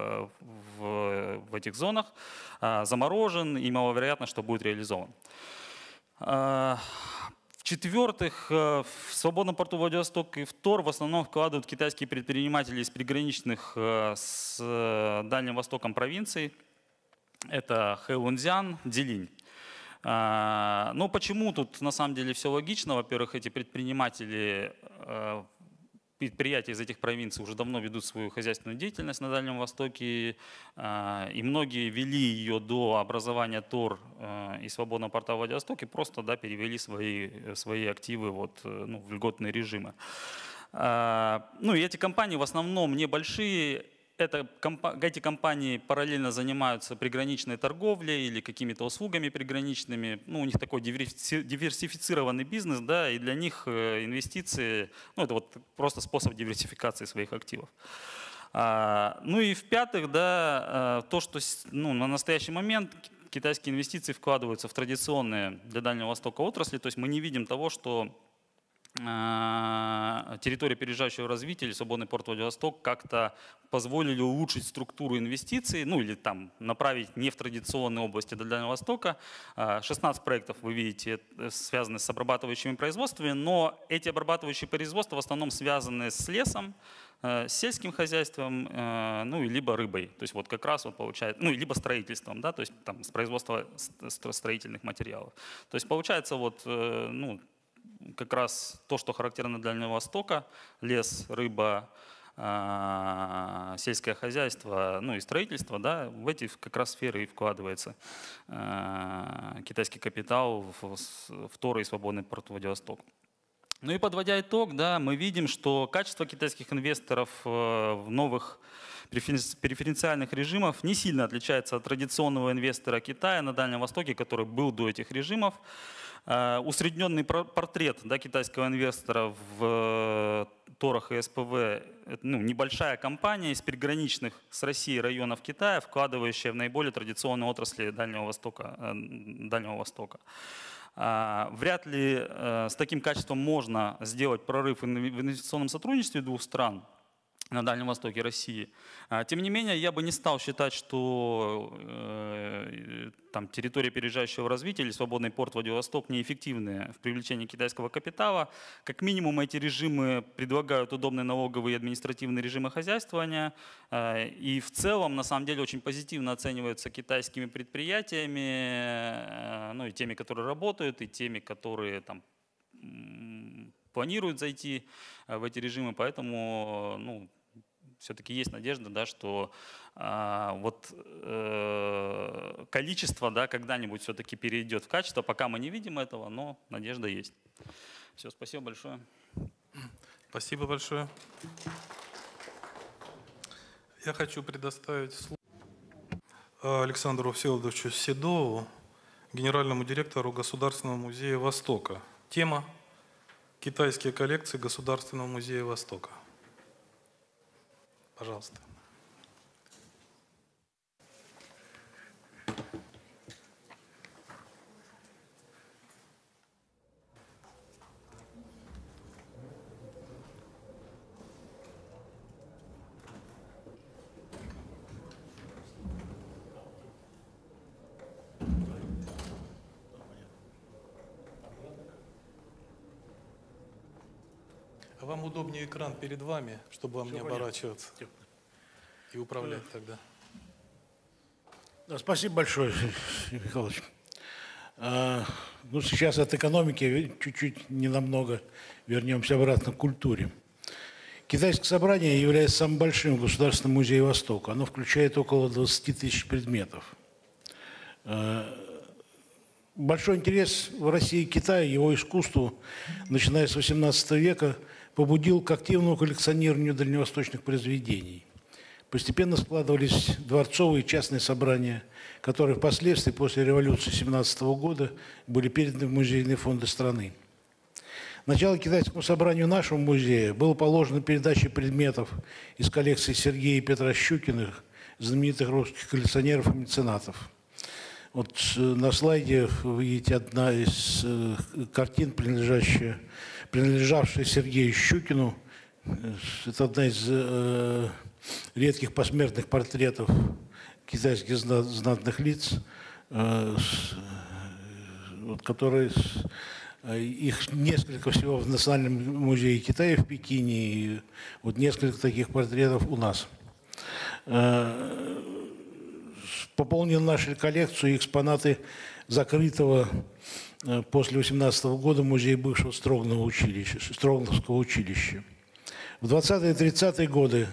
в этих зонах, заморожен и маловероятно, что будет реализован. В-четвертых, в свободном порту Владивосток и в ТОР в основном вкладывают китайские предприниматели из приграничных с Дальним Востоком провинций. Это Хэйвэнцзян, Дилинь. Но почему тут на самом деле все логично? Во-первых, эти предприниматели, предприятия из этих провинций уже давно ведут свою хозяйственную деятельность на Дальнем Востоке, и многие вели ее до образования ТОР и свободного порта Владивостока, просто перевели свои активы в льготные режимы. Ну и эти компании в основном небольшие. Эти компании параллельно занимаются приграничной торговлей или какими-то услугами приграничными. Ну, у них такой диверсифицированный бизнес, да, и для них инвестиции, ну, это вот просто способ диверсификации своих активов. Ну и в-пятых, да, то, что на настоящий момент китайские инвестиции вкладываются в традиционные для Дальнего Востока отрасли, то есть мы не видим того, что территория опережающего развития или свободный порт Владивосток как-то позволили улучшить структуру инвестиций, ну или там направить не в традиционные области до Дальнего Востока. 16 проектов, вы видите, связаны с обрабатывающими производствами, но эти обрабатывающие производства в основном связаны с лесом, с сельским хозяйством, ну, либо рыбой. То есть вот как раз вот получается, ну, либо строительством, да, то есть там с производства строительных материалов. То есть получается вот, ну, как раз то, что характерно для Дальнего Востока: лес, рыба, сельское хозяйство, ну и строительство, да, в эти как раз сферы и вкладывается китайский капитал в ТОР и свободный порт Владивосток. Ну и подводя итог, да, мы видим, что качество китайских инвесторов в новых преференциальных режимов не сильно отличается от традиционного инвестора Китая на Дальнем Востоке, который был до этих режимов. Усредненный портрет, да, китайского инвестора в ТОРах и СПВ, ну, небольшая компания из приграничных с Россией районов Китая, вкладывающая в наиболее традиционные отрасли Дальнего Востока. Вряд ли с таким качеством можно сделать прорыв в инвестиционном сотрудничестве двух стран на Дальнем Востоке и России. Тем не менее, я бы не стал считать, что там территория опережающего развития или свободный порт Владивосток неэффективны в привлечении китайского капитала. Как минимум, эти режимы предлагают удобные налоговые и административные режимы хозяйствования. И в целом, на самом деле, очень позитивно оцениваются китайскими предприятиями, ну и теми, которые работают, и теми, которые там планируют зайти в эти режимы. Поэтому, ну, все-таки есть надежда, да, что количество, да, когда-нибудь все-таки перейдет в качество. Пока мы не видим этого, но надежда есть. Все, спасибо большое. Спасибо большое. Я хочу предоставить слово Александру Всеволодовичу Седову, генеральному директору Государственного музея Востока. Тема: китайские коллекции Государственного музея Востока. Пожалуйста. А вам удобнее экран перед вами, чтобы вам не оборачиваться и управлять тогда. Да, спасибо большое, Юрий Михайлович. Ну, сейчас от экономики чуть-чуть, ненамного вернемся обратно к культуре. Китайское собрание является самым большим в Государственном музее Востока. Оно включает около 20 тысяч предметов. Большой интерес в России и Китае его искусству, начиная с XVIII века, побудил к активному коллекционированию дальневосточных произведений. Постепенно складывались дворцовые и частные собрания, которые впоследствии, после революции 1917 года, были переданы в музейные фонды страны. Начало китайскому собранию нашего музея было положено передачей предметов из коллекции Сергея и Петра Щукиных, знаменитых русских коллекционеров и меценатов. Вот на слайде вы видите одна из картин, принадлежавшая Сергею Щукину. Это одна из редких посмертных портретов китайских знатных лиц, которые Их несколько всего в Национальном музее Китая в Пекине, и вот несколько таких портретов у нас. Пополнил нашу коллекцию экспонаты закрытого после 18 года музея бывшего Строгановского училища. В 20-е и 30-е годы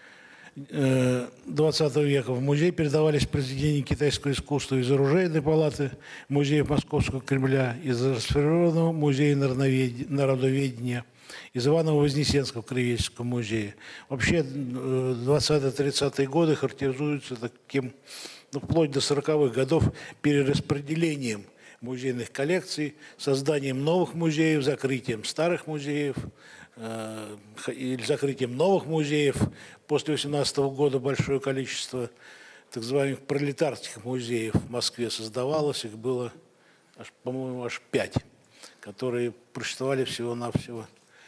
20 века в музей передавались произведения китайского искусства из оружейной палаты музеев Московского Кремля, из расформированного музея народоведения, из Иваново-Вознесенского краеведческого музея. Вообще 20-30-е годы характеризуются таким, вплоть до 40-х годов, перераспределением музейных коллекций, созданием новых музеев, закрытием старых музеев, или закрытием новых музеев. После 18 года большое количество так называемых пролетарских музеев в Москве создавалось. Их было, по-моему, аж 5, которые просуществовали всего-навсего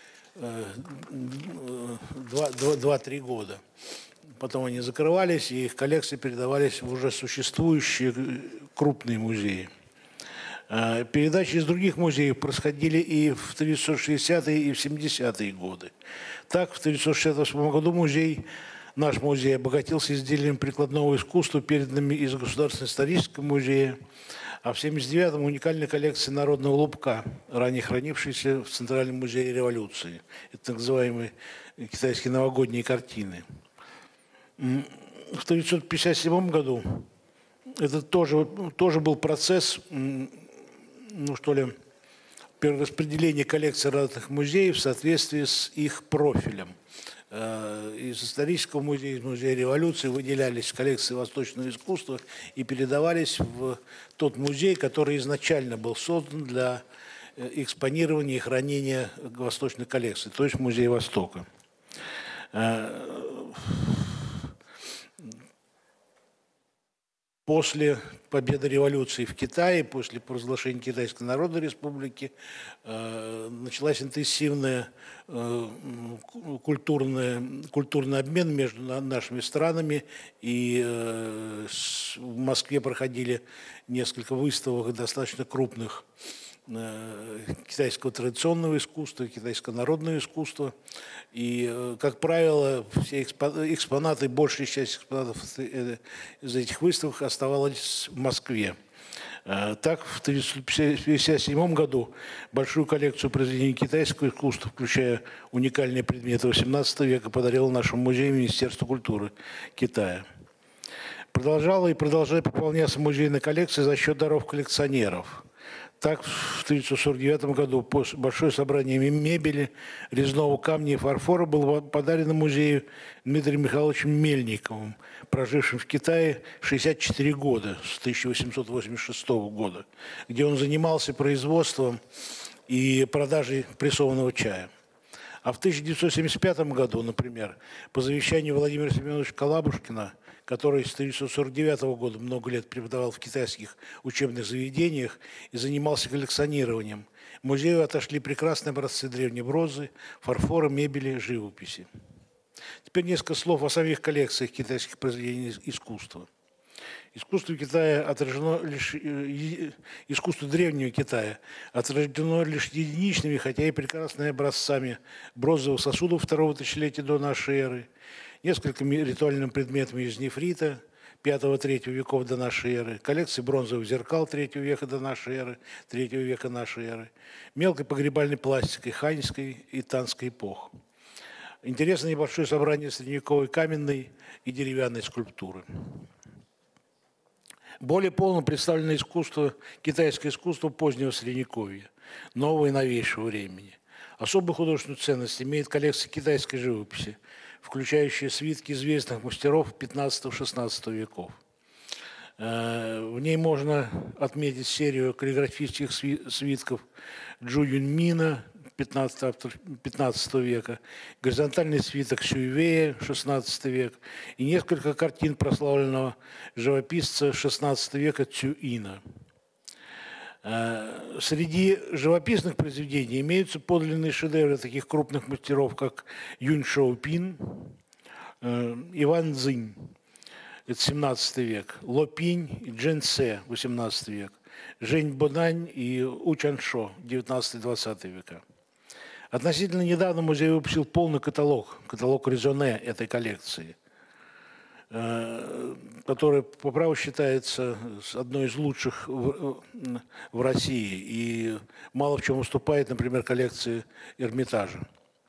2-3 года. Потом они закрывались, и их коллекции передавались в уже существующие крупные музеи. Передачи из других музеев происходили и в 1960-е, и в 70-е годы. Так, в 1968 году наш музей обогатился изделиями прикладного искусства, переданными из Государственного исторического музея, а в 1979-м уникальной коллекции народного лубка, ранее хранившейся в Центральном музее революции. Это так называемые китайские новогодние картины. В 1957 году это тоже был процесс, перераспределения коллекций разных музеев в соответствии с их профилем. Из исторического музея, из музея революции выделялись коллекции восточного искусства и передавались в тот музей, который изначально был создан для экспонирования и хранения восточной коллекции, то есть музей Востока. После победы революции в Китае, после провозглашения Китайской Народной Республики, началась интенсивная культурный обмен между нашими странами, и в Москве проходили несколько выставок достаточно крупных китайского традиционного искусства, китайского народного искусства. И, как правило, все экспонаты, большая часть экспонатов из этих выставок оставалась в Москве. Так, в 1957 году большую коллекцию произведений китайского искусства, включая уникальные предметы XVIII века, подарило нашему музею Министерство культуры Китая. Продолжала и продолжает пополняться музейная коллекция за счет даров коллекционеров. Так, в 1949 году большое собрание мебели, резного камня и фарфора было подарено музею Дмитрием Михайловичем Мельниковым, прожившим в Китае 64 года, с 1886 года, где он занимался производством и продажей прессованного чая. А в 1975 году, например, по завещанию Владимира Семеновича Калабушкина, который с 1949 года много лет преподавал в китайских учебных заведениях и занимался коллекционированием, музею отошли прекрасные образцы древней бронзы, фарфора, мебели, живописи. Теперь несколько слов о самих коллекциях китайских произведений искусства. Искусство древнего Китая отражено лишь единичными, хотя и прекрасными образцами бронзовых сосудов второго тысячелетия до нашей эры, несколькими ритуальными предметами из нефрита 5-3 веков до нашей эры, коллекции бронзовых зеркал 3 века до нашей эры, 3 века нашей эры, мелкой погребальной пластикой ханьской и танской эпох. Интересно небольшое собрание средневековой каменной и деревянной скульптуры. Более полно представлено китайское искусство позднего Средневековья, нового и новейшего времени. Особую художественную ценность имеет коллекция китайской живописи, включающая свитки известных мастеров 15-16 веков. В ней можно отметить серию каллиграфических свитков Джу Юньмина, 15 века, горизонтальный свиток Сюйвея, 16 век, и несколько картин прославленного живописца 16 века Цюина. Среди живописных произведений имеются подлинные шедевры таких крупных мастеров, как Юнь Шоупин, Иван Цзинь, это 17 век, Ло Пинь и Джен Се, 18 век, Жень Бонань и У Чаншо, 19-20 века. Относительно недавно музей выпустил полный каталог резюме этой коллекции, который по праву считается одной из лучших в России и мало в чем уступает, например, коллекции Эрмитажа.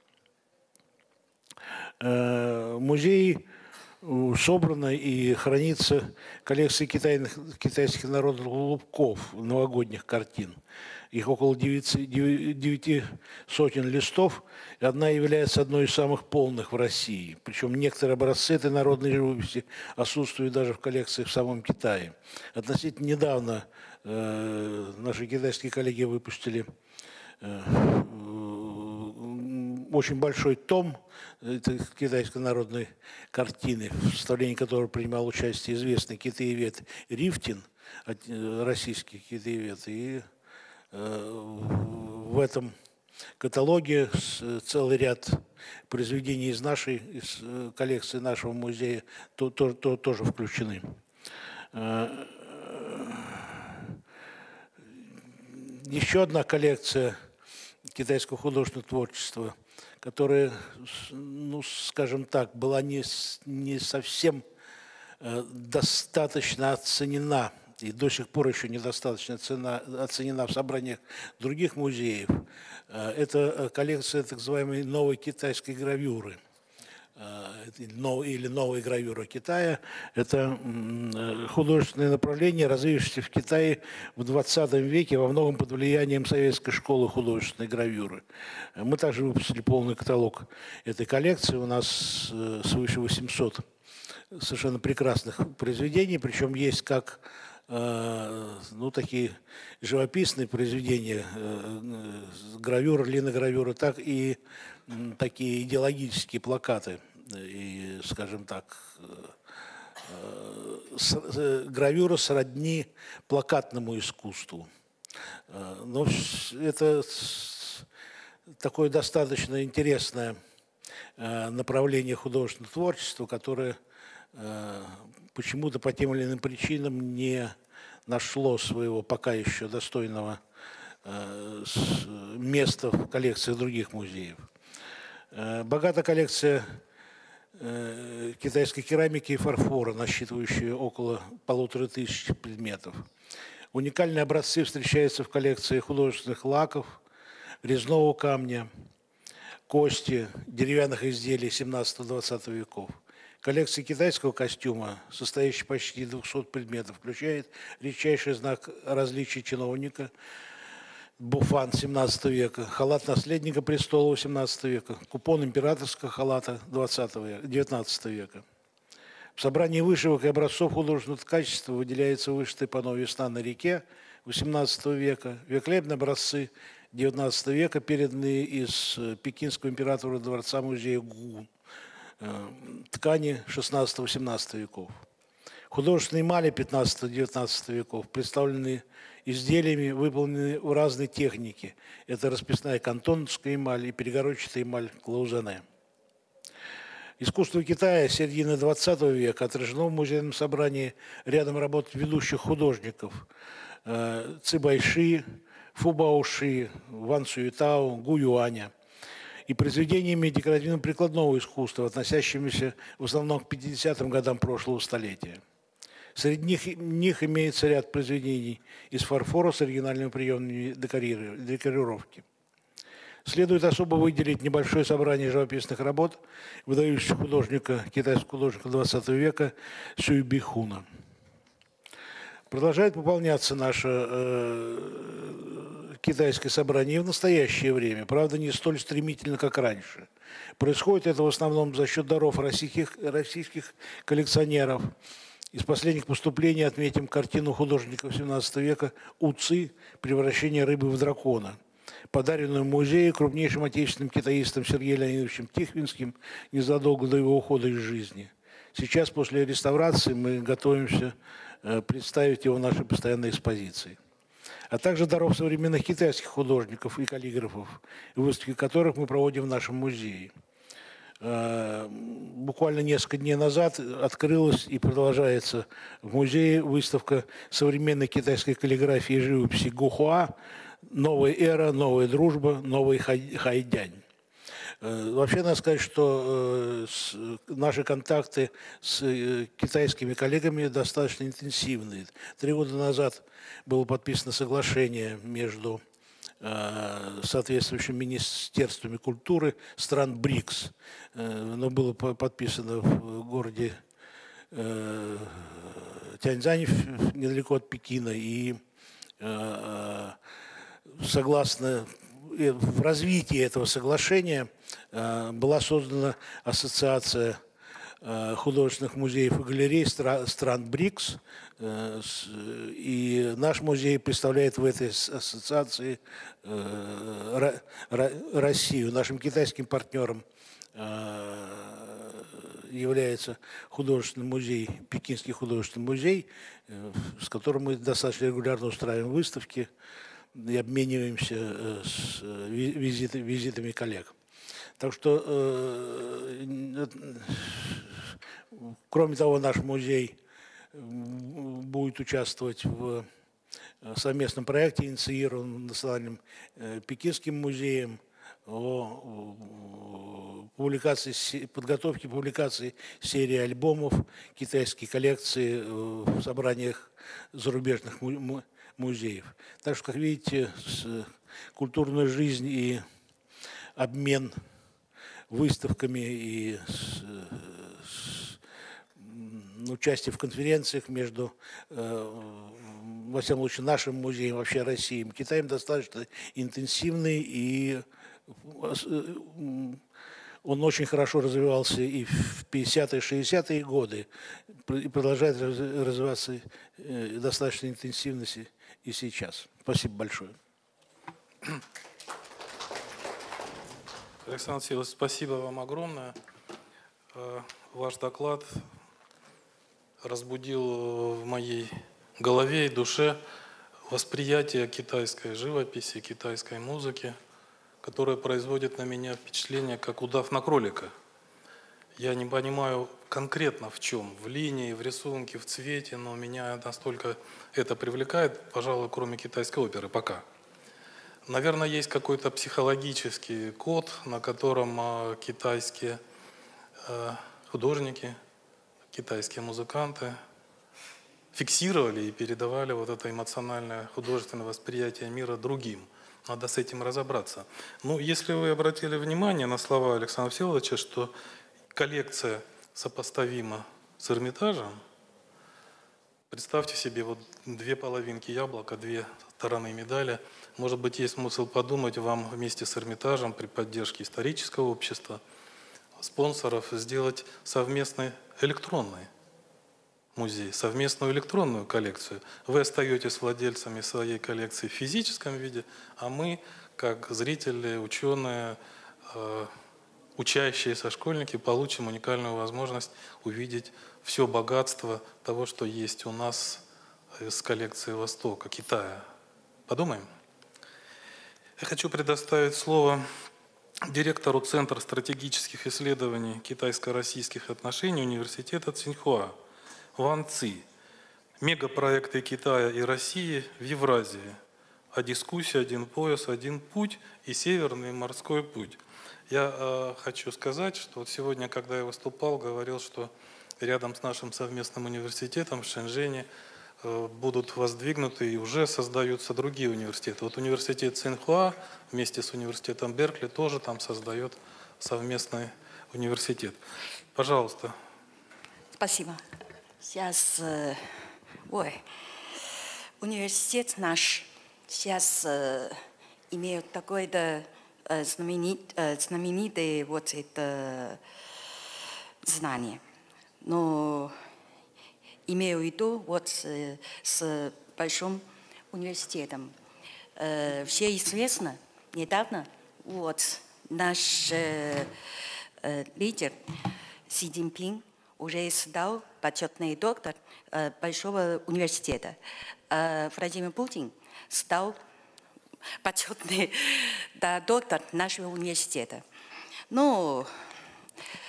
В музее собрана и хранится коллекция китайских народных лубков, новогодних картин. Их около 9 сотен листов, и одна является одной из самых полных в России. Причем некоторые образцы этой народной живописи отсутствуют даже в коллекциях в самом Китае. Относительно недавно наши китайские коллеги выпустили очень большой том этой китайской народной картины, в составлении которой принимал участие известный китаевед Рифтин, российский китаевед. И в этом каталоге целый ряд произведений из коллекции нашего музея тоже включены. Еще одна коллекция китайского художественного творчества, которая, ну, скажем так, была не совсем достаточно оценена и до сих пор еще недостаточно оценена в собраниях других музеев. Это коллекция так называемой новой китайской гравюры или новой гравюры Китая. Это художественное направление, развившееся в Китае в 20 веке, во многом под влиянием советской школы художественной гравюры. Мы также выпустили полный каталог этой коллекции. У нас свыше 800 совершенно прекрасных произведений, причем есть как такие живописные произведения, гравюры, линогравюры, так и такие идеологические плакаты, и, скажем так, гравюра сродни плакатному искусству. Но это такое достаточно интересное направление художественного творчества, которое почему-то по тем или иным причинам не нашло своего пока еще достойного места в коллекциях других музеев. Богата коллекция китайской керамики и фарфора, насчитывающая около 1500 предметов. Уникальные образцы встречаются в коллекции художественных лаков, резного камня, кости, деревянных изделий 17-20 веков. Коллекция китайского костюма, состоящая почти 200 предметов, включает редчайший знак различия чиновника, буфан 17 века, халат наследника престола 18 века, купон императорского халата 19 века. В собрании вышивок и образцов художественного качества выделяется вышитое панно «Весна на реке» 18 века, великолепные образцы 19 века, переданные из Пекинского императорского дворца музея ГУ, ткани 16-18 веков. Художественные эмали 15-19 веков представлены изделиями, выполненными в разной технике. Это расписная кантонская эмаль и перегородчатая эмаль Клаузене. Искусство Китая середины 20 века отражено в музейном собрании рядом работ ведущих художников Ци Байши, Фу Баоши, Ван Цюйтао, Гу Юаня и произведениями декоративно-прикладного искусства, относящимися в основном к 50-м годам прошлого столетия. Среди них имеется ряд произведений из фарфора с оригинальными приемами декорировки. Следует особо выделить небольшое собрание живописных работ выдающегося художника, китайского художника XX века Сюй Бихуна. Продолжает пополняться наше китайское собрание в настоящее время, правда, не столь стремительно, как раньше. Происходит это в основном за счет даров российских коллекционеров. Из последних поступлений отметим картину художника XVII века У Ци «Превращение рыбы в дракона», подаренную музею крупнейшим отечественным китаистом Сергеем Леонидовичем Тихвинским незадолго до его ухода из жизни. Сейчас, после реставрации, мы готовимся представить его в нашей постоянной экспозиции. А также даров современных китайских художников и каллиграфов, выставки которых мы проводим в нашем музее. буквально несколько дней назад открылась и продолжается в музее выставка современной китайской каллиграфии и живописи Гохуа «Новая эра, новая дружба, новый хайдянь». Вообще, надо сказать, что наши контакты с китайскими коллегами достаточно интенсивные. 3 года назад было подписано соглашение между соответствующими министерствами культуры стран БРИКС. Оно было подписано в городе Тяньцзань, недалеко от Пекина, и согласно в развитии этого соглашения была создана ассоциация художественных музеев и галерей стран БРИКС, и наш музей представляет в этой ассоциации Россию. Нашим китайским партнером является художественный музей, Пекинский художественный музей, с которым мы достаточно регулярно устраиваем выставки и обмениваемся с визитами коллег. Так что, кроме того, наш музей будет участвовать в совместном проекте, инициированном Национальным Пекинским музеем, о подготовке публикации серии альбомов китайской коллекции в собраниях зарубежных музеев. Так что, как видите, культурная жизнь и обмен выставками и участие в конференциях между, во всяком случае, нашим музеем, вообще Россией и Китаем достаточно интенсивный, и он очень хорошо развивался и в 50-е, 60-е годы, и продолжает развиваться достаточно интенсивно и сейчас. Спасибо большое. Александр Васильевич, спасибо вам огромное. Ваш доклад разбудил в моей голове и душе восприятие китайской живописи, китайской музыки, которая производит на меня впечатление, как удав на кролика. Я не понимаю конкретно в чем, в линии, в рисунке, в цвете, но меня настолько это привлекает, пожалуй, кроме китайской оперы пока. Наверное, есть какой-то психологический код, на котором китайские художники, китайские музыканты фиксировали и передавали вот это эмоциональное художественное восприятие мира другим. Надо с этим разобраться. Ну, если вы обратили внимание на слова Александра Всеволодовича, что коллекция сопоставима с Эрмитажем, представьте себе вот 2 половинки яблока, 2 стороны медали. Может быть, есть смысл подумать вам вместе с Эрмитажем при поддержке исторического общества, спонсоров, сделать совместный электронный музей, совместную электронную коллекцию. Вы остаетесь владельцами своей коллекции в физическом виде, а мы, как зрители, ученые, учащиеся школьники, получим уникальную возможность увидеть все богатство того, что есть у нас из коллекции Востока, Китая. Подумаем? Я хочу предоставить слово директору Центра стратегических исследований китайско-российских отношений Университета Цинхуа Ван Ци. Мегапроекты Китая и России в Евразии. О дискуссии «Один пояс, один путь» и «Северный морской путь». Я хочу сказать, что вот сегодня, когда я выступал, говорил, что рядом с нашим совместным университетом в Шэньчжэне будут воздвигнуты и уже создаются другие университеты. Вот университет Цинхуа вместе с университетом Беркли тоже там создает совместный университет. Пожалуйста. Спасибо. Сейчас, университет наш сейчас имеет такое-то знаменитое вот это знание. Но имею в виду вот с большим университетом. Все известно, недавно вот наш лидер Си Цзиньпин уже стал почетный доктор большого университета. Владимир Путин стал почетный доктор нашего университета. Ну,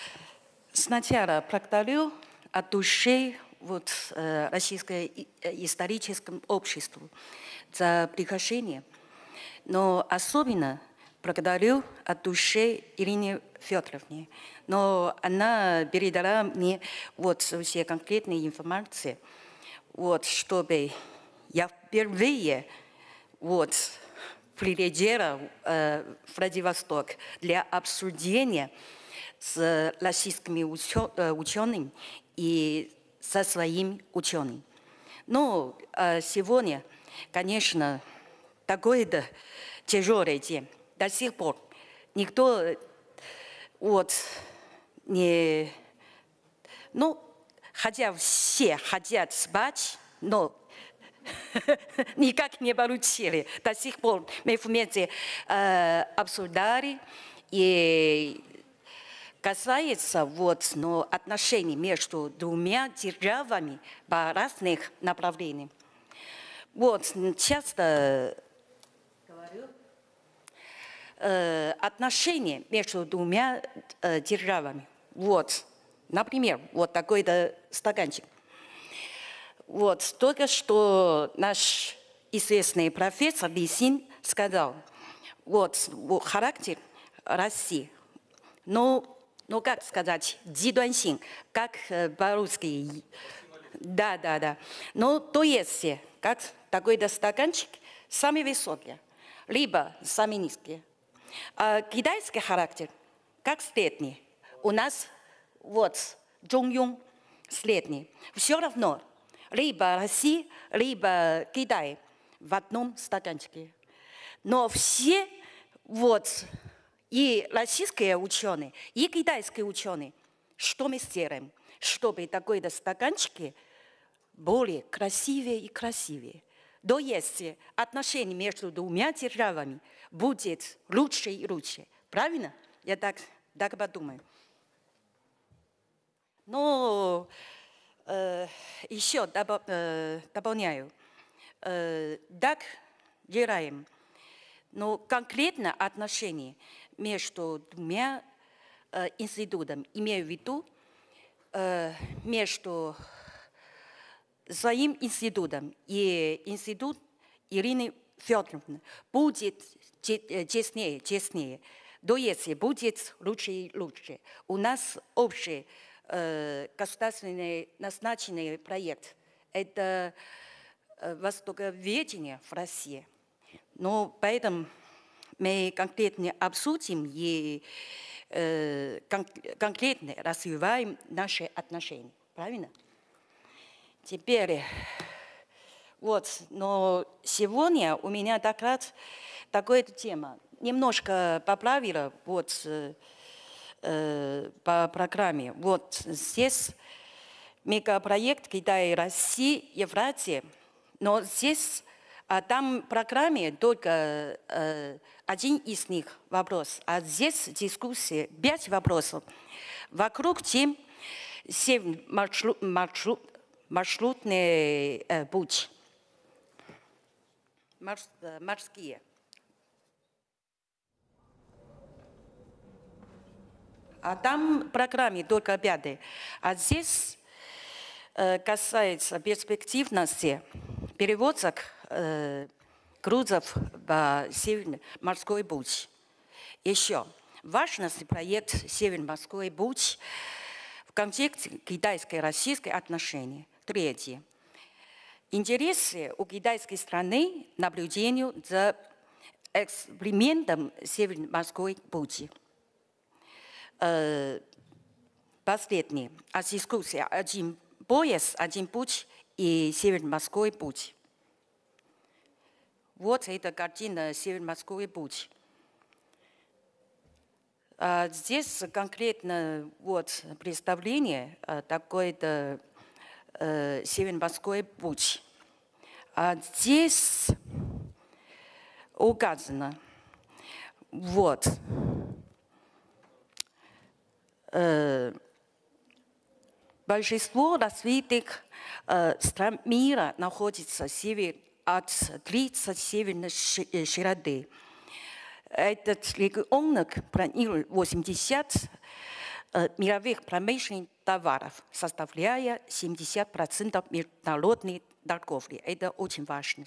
Сначала благодарю от души вот, Российское историческое общество за приглашение, но особенно благодарю от души Ирине Федоровне, но она передала мне вот все конкретные информации, вот, чтобы я впервые вот, прилетела в Владивосток для обсуждения с российскими учеными и со своим ученым. Но сегодня, конечно, такой-то тяжелый день. До сих пор никто вот не... Ну, хотя все хотят спать, но никак не получили. До сих пор мы вместе обсуждали и касается вот, но отношений между двумя державами по разных направлениям. Вот, часто говорю, отношения между двумя державами. Вот, например, вот такой-то стаканчик. Вот, только что наш известный профессор Лисин сказал, вот, характер России, ну, как сказать, дидуансин, как по-русски. Да. Ну, то есть, как такой-то стаканчик, самый высокий, либо самый низкий. А китайский характер, как средний. У нас, вот, Чжонгюн средний. Все равно, либо Россия, либо Китай в одном стаканчике. Но все, вот, и российские ученые, и китайские ученые, что мы сделаем, чтобы такой-то стаканчики более красивее и красивее. То есть отношения между двумя державами будет лучше и лучше. Правильно? Я так подумаю. Но еще дополняю. Так желаем. Но конкретно отношения между двумя институтами, имею в виду, между своим институтом и институт Ирины Федоровны будет честнее. То есть будет лучше и лучше. У нас общий государственный назначенный проект. Это востоковедение в России. Но поэтому мы конкретно обсудим и конкретно развиваем наши отношения. Правильно? Теперь, вот, но сегодня у меня доклад такой-то тема. Немножко поправила вот, по программе. Вот здесь мегапроект Китай, Россия, Евразия. Но здесь, там в программе только один из них вопрос. А здесь дискуссия 5 вопросов. Вокруг тем маршрутный путь. Морские. А там в программе только 5. А здесь касается перспективности перевозок грузов по Северный морской путь. Еще важность проекта Северный морской путь в контексте китайско-российских отношений. 3. Интересы у китайской страны наблюдению за экспериментом Северный морской пути. Последний. А дискуссия один пояс, один путь и Северный морской путь. Вот эта картина Северный морской путь. Здесь конкретно вот представление такой-то Северный морской путь. А здесь указано вот большинство развитых стран мира находится от 30 северной широты. Этот регион планирует 80 мировых промышленных товаров, составляя 70% международной торговли. Это очень важно.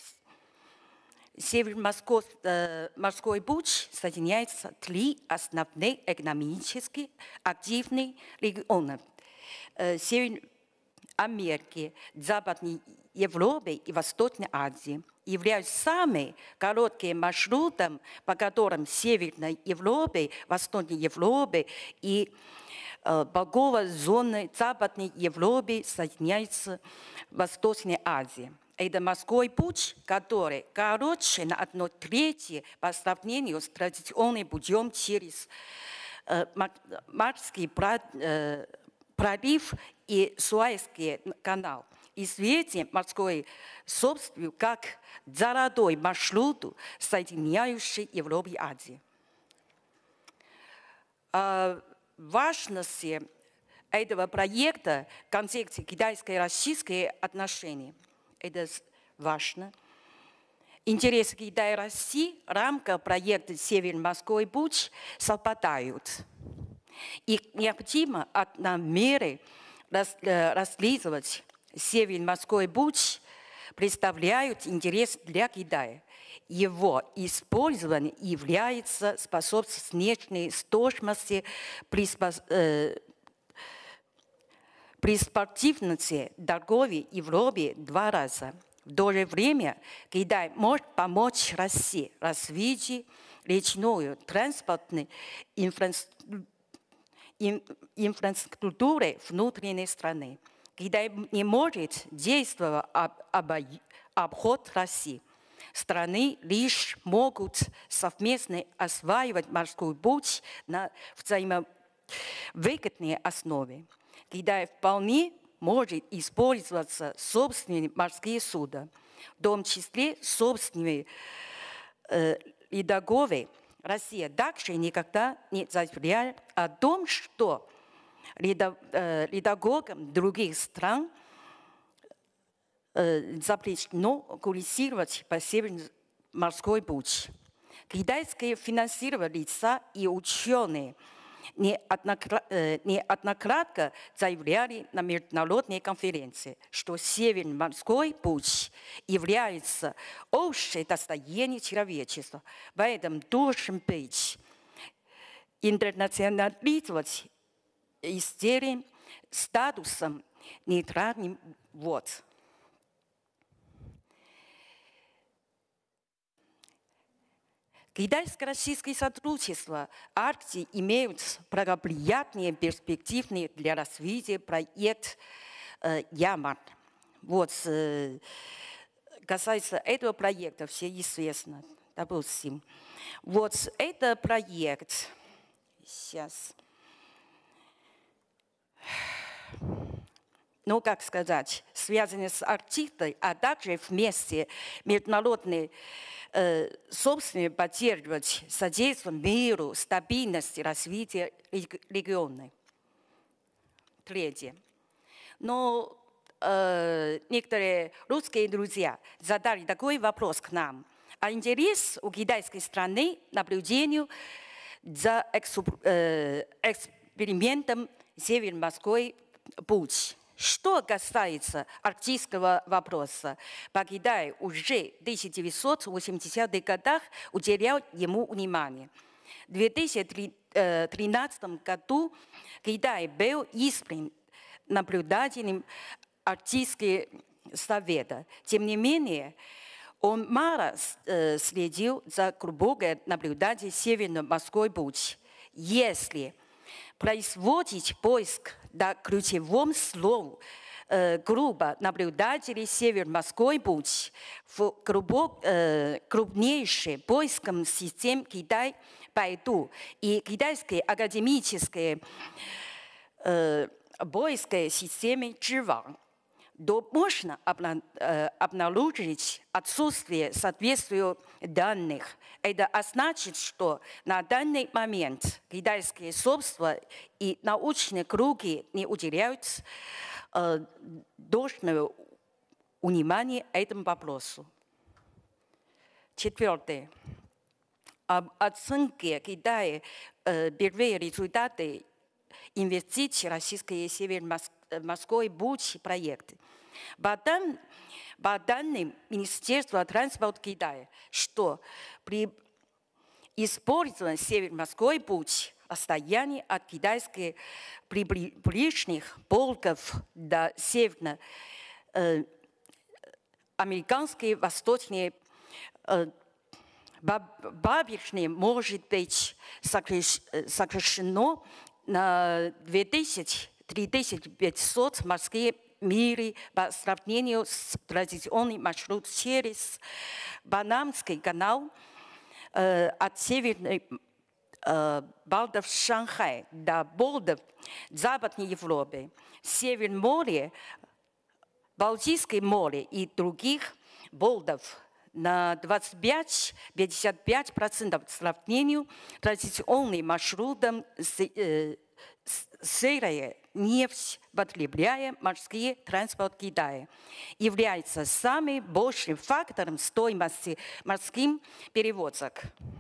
Северо-морской путь соединяется 3 основных экономически активных региона Северной Америки, Западной Европы и Восточной Азии, являются самыми короткими маршрутами, по которым Северной Европы, Восточной Европы и торговая зона Западной Европы соединяются в Восточной Азии. Это морской путь, который короче на 1/3 по сравнению с традиционным путем через Морский пролив и Суэцкий канал. Известен морской собственно как золотой маршрут, соединяющий Европу и Азию. Важность этого проекта в контексте китайско-российских отношений – это важно. Интересы Китая и России в рамках проекта «Северо-морской путь» совпадают. И необходимо от меры расследовать Северо-морской путь представляет интерес для Китая. Его использование является способствует снижению стоимости при спортивности торговли в Европе 2 раза. В то же время Китай может помочь России развить речную транспортную инфраструктуру внутренней страны. Китай не может действовать обход России. Страны лишь могут совместно осваивать морской путь на взаимовыгодной основе. Китай вполне может использоваться собственные морские суда, в том числе собственные ледоколы. Россия также никогда не заявляла о том, что ледоколам других стран запрещено курсировать по Северо-морской пути. Китайские финансировые лица и ученые неоднократно заявляли на международной конференции, что Северо-морской путь является общим достоянием человечества. Поэтому должен быть интернационализировать изделия статусом нейтральным вод. Китайско-российское сотрудничество в Арктике имеют благоприятные перспективы для развития проекта Ямар. Вот, касается этого проекта, все известно, допустим. Вот это проект, сейчас, ну, как сказать, связанный с Арктикой, а также вместе международной собственно поддерживать содействие миру, стабильности, развитию региона. 3. Но некоторые русские друзья задали такой вопрос к нам. А интерес у китайской страны наблюдению за экспериментом Северо-морской путь. Что касается арктического вопроса, по Китаю уже в 1980-х годах уделял ему внимание. В 2013 году Китай был избран наблюдателем Арктического совета. Тем не менее, он мало следил за глубокой наблюдателем Северо-морской путь. Если производить поиск на ключевом слове группа наблюдателей Северо-морской путь в крупнейшей поисковой системе Китай Байду и китайской академической поисковой системе Zhiwang, то можно обнаружить отсутствие соответствия данных. Это значит, что на данный момент китайские собства и научные круги не уделяют должного внимания этому вопросу. 4. Об оценке Китая первые результаты инвестиций российской Северо-Морской путь проект. По данным Министерства транспорта Китая, что при использовании Северо-Морской путь расстояние от китайских прибрежных полков до северно-американской восточной побережной может быть сокращено на 2000-3500 морских миль по сравнению с традиционным маршрутом через Панамский канал от Северной Балтов Шанхай до Болдов Западной Европы, Северное море, Балтийское море и других Болдов на 25-55% по сравнению с традиционным маршрутом сырая нефть, потребляя морские транспорт Китая, является самым большим фактором стоимости морских перевозок.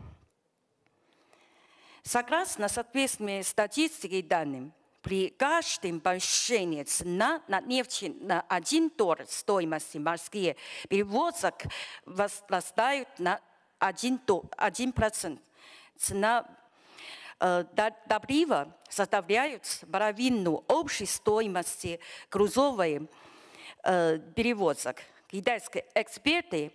Согласно соответствующей статистике и данным, при каждом повышении цена на нефть на $1 стоимости морских перевозок возрастает на 1%. Цена топлива составляет половину общей стоимости грузовых перевозок. Китайские эксперты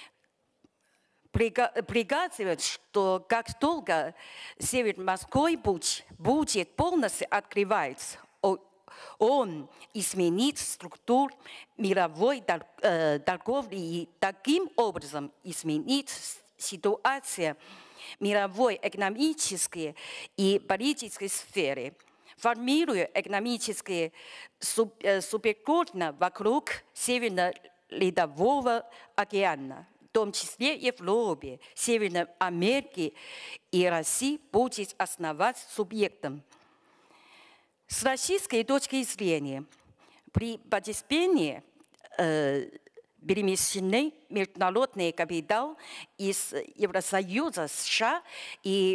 предсказывают, что как только Северо-Морской путь будет полностью открываться, он изменит структуру мировой торговли и таким образом изменит ситуацию мировой экономической и политической сферы, формируя экономические суперконтиненты вокруг Северно-Ледового океана, в том числе Европе, Северной Америке и России будет основать субъектом. С российской точки зрения, при постеплении перемещены международный капитал из Евросоюза, США и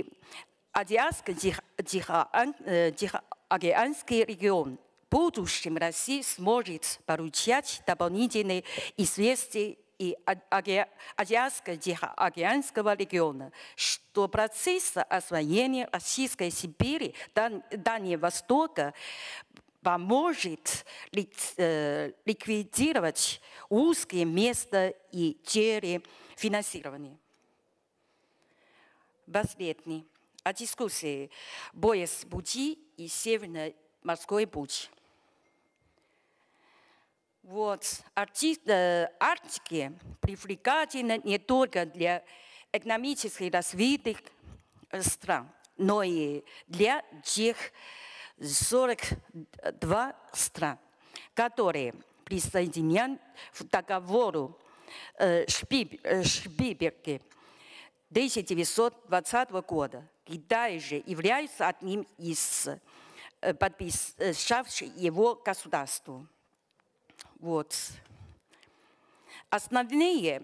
Азиатско-Тихоокеанский регион. В будущем Россия сможет получать дополнительные известия и Азиатско-Тихоокеанского региона, что процесс освоения Российской Сибири, Дальнего Востока поможет ликвидировать узкие места и черри финансирования. Последний. О дискуссии «Пояс пути» и «Северно-морской путь». Вот, Арктика привлекательна не только для экономически развитых стран, но и для тех 42 стран, которые присоединены к договору Шпильберга 1920 года. Китай же является одним из подписавших его государств. Вот. Основные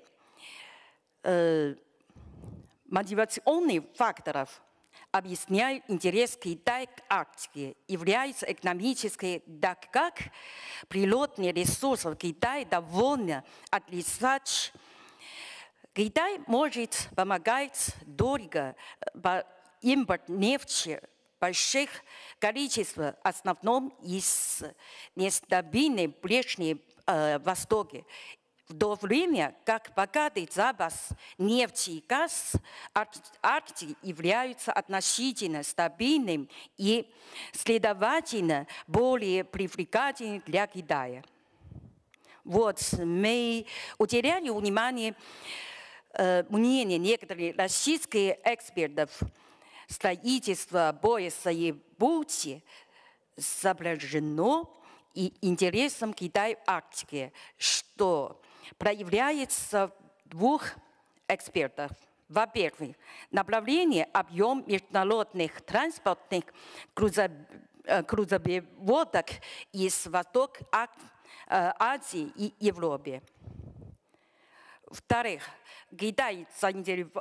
мотивационные факторы, объясняют интерес Китая к Арктике, является экономический, так как природные ресурсы Китая довольно отличаются. Китай может помогать дорого по импорту нефти в больших количествах, в основном из нестабильной Ближнего Востока. В то время как богатый запас нефти и газ Арктики является относительно стабильным и, следовательно, более привлекательным для Китая. Вот мы уделяли внимание мнению некоторых российских экспертов. Строительство пояса и пути соображено и интересом Китая в Арктике, что проявляется в двух экспертах. Во-первых, направление, объем международных транспортных грузоперевозок из Востока, Азии и Европы. Во-вторых, Китай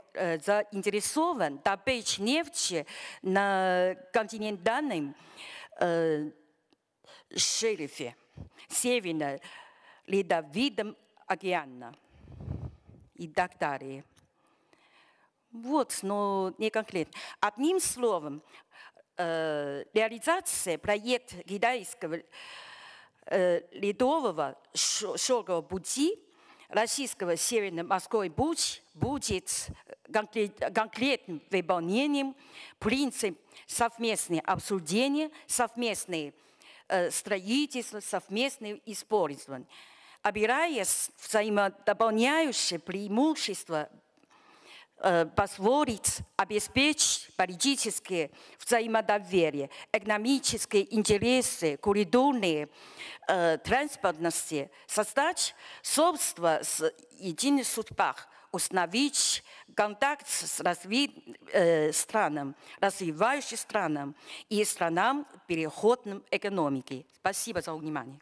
заинтересован добыть нефть на континентальном шельфе Северного Ледовитого океана и так далее. Вот, но не конкретно. Одним словом, реализация проекта китайского ледового шелкового пути, российского северно-морской путь будет конкретным выполнением принципа совместного обсуждения, совместное строительство, совместное использование. Опираясь взаимодополняющие преимущества, позволит обеспечить политическое взаимодоверие, экономические интересы, культурные транспортности, создать сообщество с единой судьбой, установить контакт с развивающим странам и странам переходной экономики. Спасибо за внимание.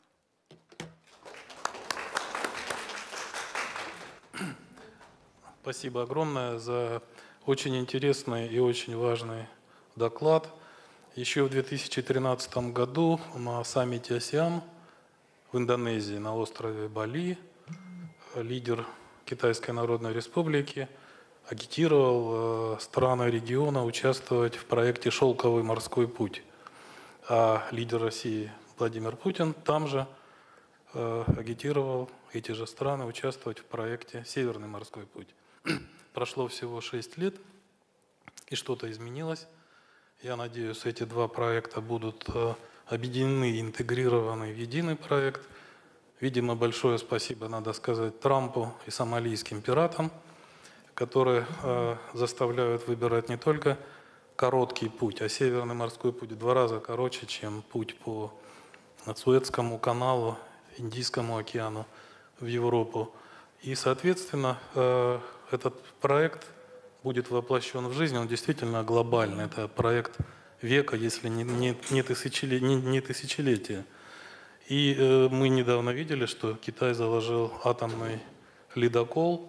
Спасибо огромное за очень интересный и очень важный доклад. Еще в 2013 году на саммите АСЕАН в Индонезии на острове Бали лидер Китайской Народной Республики агитировал страны региона участвовать в проекте «Шелковый морской путь». А лидер России Владимир Путин там же агитировал эти же страны участвовать в проекте «Северный морской путь». Прошло всего 6 лет, и что-то изменилось. Я надеюсь, эти два проекта будут объединены, интегрированы в единый проект. Видимо, большое спасибо надо сказать Трампу и сомалийским пиратам, которые заставляют выбирать не только короткий путь, а Северный морской путь в 2 раза короче, чем путь по Суэцкому каналу, Индийскому океану в Европу. И, соответственно, этот проект будет воплощен в жизнь, он действительно глобальный. Это проект века, если не тысячелетия. И мы недавно видели, что Китай заложил атомный ледокол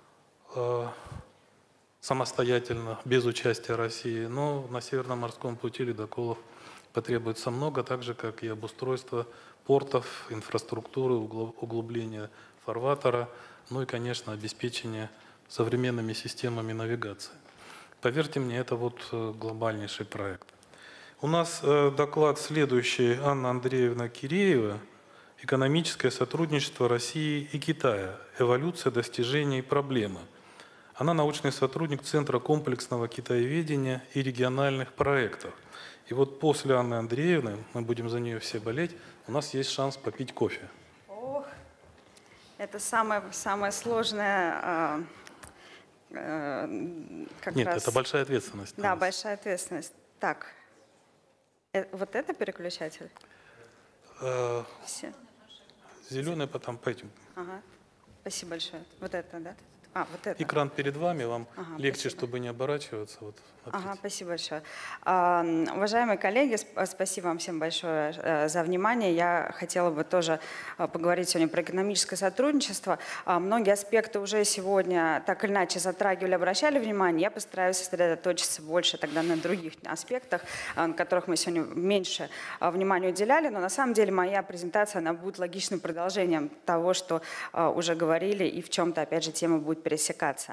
самостоятельно, без участия России. Но на Северном морском пути ледоколов потребуется много, так же, как и обустройство портов, инфраструктуры, углубление фарватера, ну и, конечно, обеспечение современными системами навигации. Поверьте мне, это вот глобальнейший проект. У нас доклад следующий. Анна Андреевна Киреева. Экономическое сотрудничество России и Китая. Эволюция, достижения и проблемы. Она научный сотрудник Центра комплексного китаеведения и региональных проектов. И вот после Анны Андреевны, мы будем за нее все болеть, у нас есть шанс попить кофе. Ох, это самое сложное. Нет, это большая ответственность. Да, большая ответственность. Так, вот это переключатель? Все. Зеленый, потом пойдем. Ага. Спасибо большое. Вот это, да? А, вот это. Экран перед вами, вам легче, спасибо. Чтобы не оборачиваться. Вот, ага, спасибо большое. Уважаемые коллеги, спасибо вам всем большое за внимание. Я хотела бы тоже поговорить сегодня про экономическое сотрудничество. Многие аспекты уже сегодня так или иначе затрагивали, обращали внимание. Я постараюсь сосредоточиться больше тогда на других аспектах, на которых мы сегодня меньше внимания уделяли. Но на самом деле моя презентация она будет логичным продолжением того, что уже говорили, и в чем-то, опять же, тема будет пересекаться.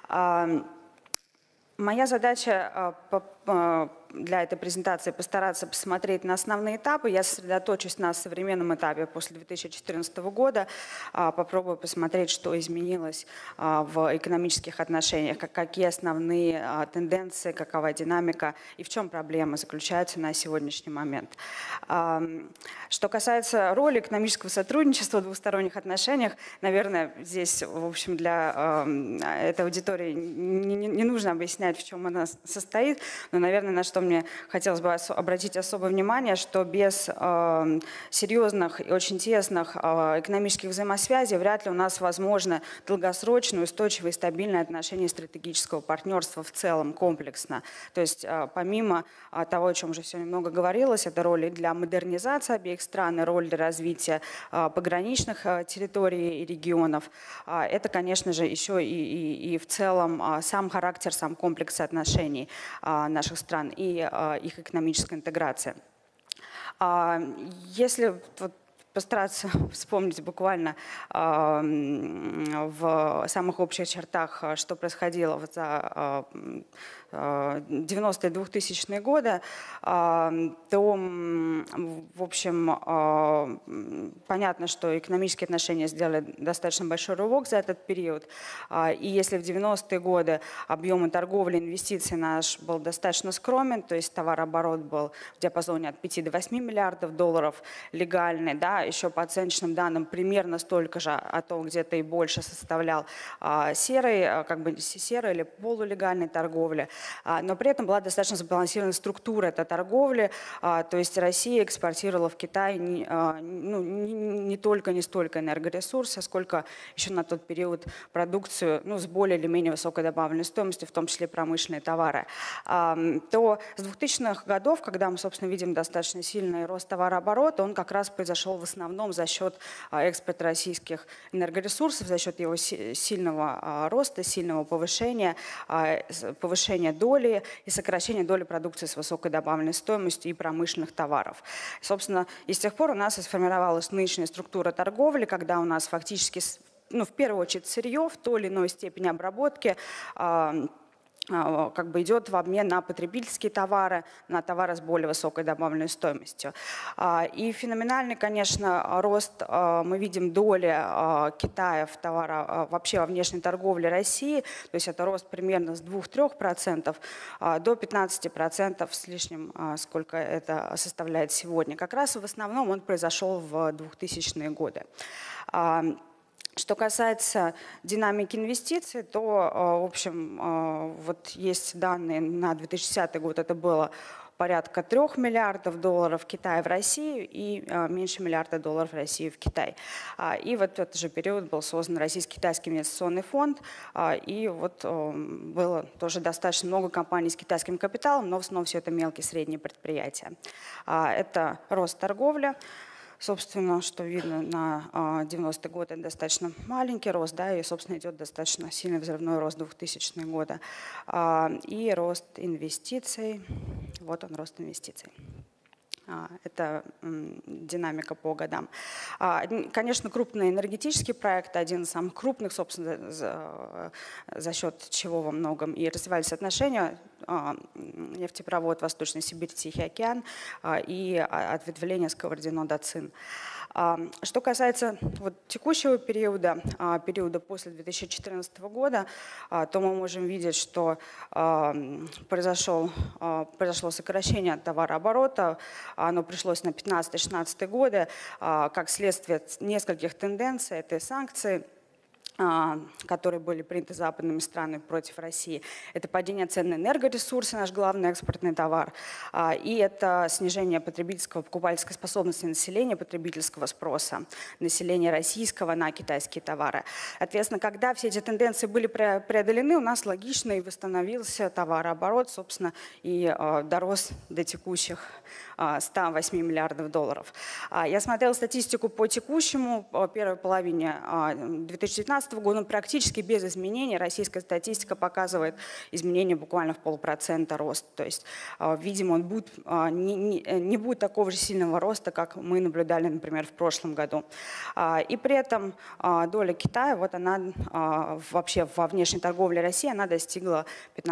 Моя задача для этой презентации постараться посмотреть на основные этапы. Я сосредоточусь на современном этапе после 2014 года. Попробую посмотреть, что изменилось в экономических отношениях, какие основные тенденции, какова динамика и в чем проблема заключается на сегодняшний момент. Что касается роли экономического сотрудничества в двусторонних отношениях, наверное, здесь, в общем, для этой аудитории не нужно объяснять, в чем она состоит, но, наверное, на что мне хотелось бы обратить особое внимание, что без серьезных и очень тесных экономических взаимосвязей вряд ли у нас возможно долгосрочное, устойчивое и стабильное отношение стратегического партнерства в целом, комплексно. То есть помимо того, о чем уже сегодня много говорилось, это роль для модернизации обеих стран, роль для развития пограничных территорий и регионов. Это, конечно же, еще и в целом сам характер, сам комплекс отношений наших стран и их экономическая интеграция. Если постараться вспомнить буквально в самых общих чертах, что происходило за 90-е, 2000-е годы, то, в общем, понятно, что экономические отношения сделали достаточно большой рывок за этот период. И если в 90-е годы объемы торговли, инвестиций наш был достаточно скромен, то есть товарооборот был в диапазоне от 5 до 8 миллиардов долларов легальный, да, еще по оценочным данным примерно столько же, а то где-то и больше составлял серый, как бы серой или полулегальной торговли. Но при этом была достаточно сбалансированная структура этой торговли, то есть Россия экспортировала в Китай не столько энергоресурсы, сколько еще на тот период продукцию с более или менее высокой добавленной стоимостью, в том числе промышленные товары. То с 2000-х годов, когда мы, собственно, видим достаточно сильный рост товарооборота, он как раз произошел в основном за счет экспорта российских энергоресурсов, за счет его сильного роста, сильного повышения доли и сокращения доли продукции с высокой добавленной стоимостью и промышленных товаров. Собственно, и с тех пор у нас и сформировалась нынешняя структура торговли, когда у нас фактически, в первую очередь, сырье в той или иной степени обработки как бы идет в обмен на потребительские товары, на товары с более высокой добавленной стоимостью. И феноменальный, конечно, рост мы видим доли Китая в вообще во внешней торговле России, то есть это рост примерно с 2-3% до 15% с лишним, сколько это составляет сегодня. Как раз в основном он произошел в 2000-е годы. Что касается динамики инвестиций, то, в общем, вот есть данные на 2010 год, это было порядка 3 миллиардов долларов Китая в Россию и меньше миллиарда долларов в Россию в Китай. И вот в этот же период был создан Российско-Китайский инвестиционный фонд, и вот было тоже достаточно много компаний с китайским капиталом, но в основном все это мелкие и средние предприятия. Это рост торговли. Собственно, что видно на 90-е годы, это достаточно маленький рост, да, и, собственно, идет достаточно сильный взрывной рост 2000-е годы. И рост инвестиций, вот он, рост инвестиций. Это динамика по годам. Конечно, крупный энергетический проект, один из самых крупных, собственно, за счет чего во многом и развивались отношения, нефтепровод Восточный Сибирь, Тихий океан и ответвление Сковородино-Дацин. Что касается текущего периода, периода после 2014 года, то мы можем видеть, что произошло сокращение товарооборота, оно пришлось на 15-16 годы, как следствие нескольких тенденций, это санкции, которые были приняты западными странами против России. Это падение цен на энергоресурсы, наш главный экспортный товар, и это снижение потребительского, покупательской способности населения, потребительского спроса, населения российского на китайские товары. Соответственно, когда все эти тенденции были преодолены, у нас логично и восстановился товарооборот, собственно, и дорос до текущих 108 миллиардов долларов. Я смотрела статистику по текущему, первой половине 2019 года, практически без изменений. Российская статистика показывает изменения буквально в 0,5% роста. То есть, видимо, он будет, не будет такого же сильного роста, как мы наблюдали, например, в прошлом году. И при этом доля Китая, вот она вообще во внешней торговле России, она достигла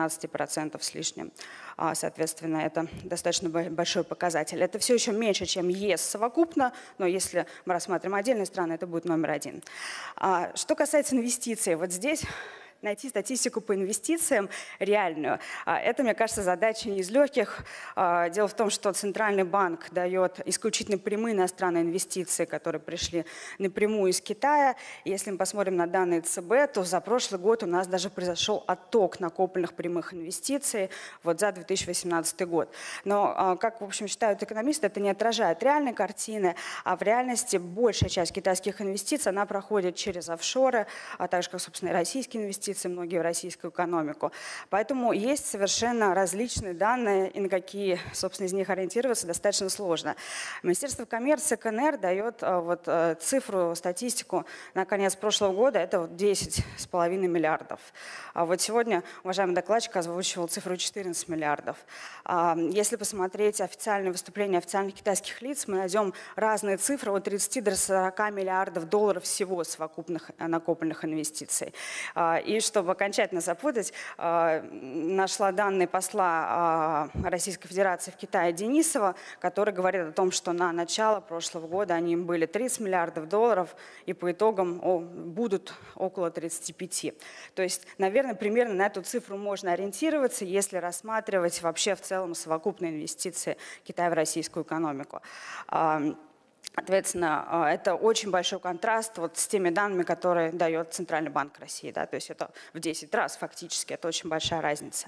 15% с лишним. Соответственно, это достаточно большой показатель. Это все еще меньше, чем ЕС совокупно, но если мы рассматриваем отдельные страны, это будет номер один. Что касается инвестиций, вот здесь найти статистику по инвестициям реальную. Это, мне кажется, задача не из легких. Дело в том, что Центральный банк дает исключительно прямые иностранные инвестиции, которые пришли напрямую из Китая. Если мы посмотрим на данные ЦБ, то за прошлый год у нас даже произошел отток накопленных прямых инвестиций вот за 2018 год. Но, как, в общем, считают экономисты, это не отражает реальной картины, а в реальности большая часть китайских инвестиций, она проходит через офшоры, а также, как, собственно, и российские инвестиции, инвестиции многие в российскую экономику. Поэтому есть совершенно различные данные, и на какие, собственно, из них ориентироваться достаточно сложно. Министерство коммерции КНР дает вот цифру, статистику на конец прошлого года, это вот 10,5 миллиардов. А вот сегодня уважаемый докладчик озвучивал цифру 14 миллиардов. Если посмотреть официальные выступления официальных китайских лиц, мы найдем разные цифры от 30 до 40 миллиардов долларов всего совокупных накопленных инвестиций. И чтобы окончательно запутать, нашла данные посла Российской Федерации в Китае Денисова, который говорит о том, что на начало прошлого года они были 30 миллиардов долларов, и по итогам будут около 35. То есть, наверное, примерно на эту цифру можно ориентироваться, если рассматривать вообще в целом совокупные инвестиции Китая в российскую экономику. Соответственно, это очень большой контраст вот с теми данными, которые дает Центральный банк России. Да? То есть это в 10 раз фактически, это очень большая разница.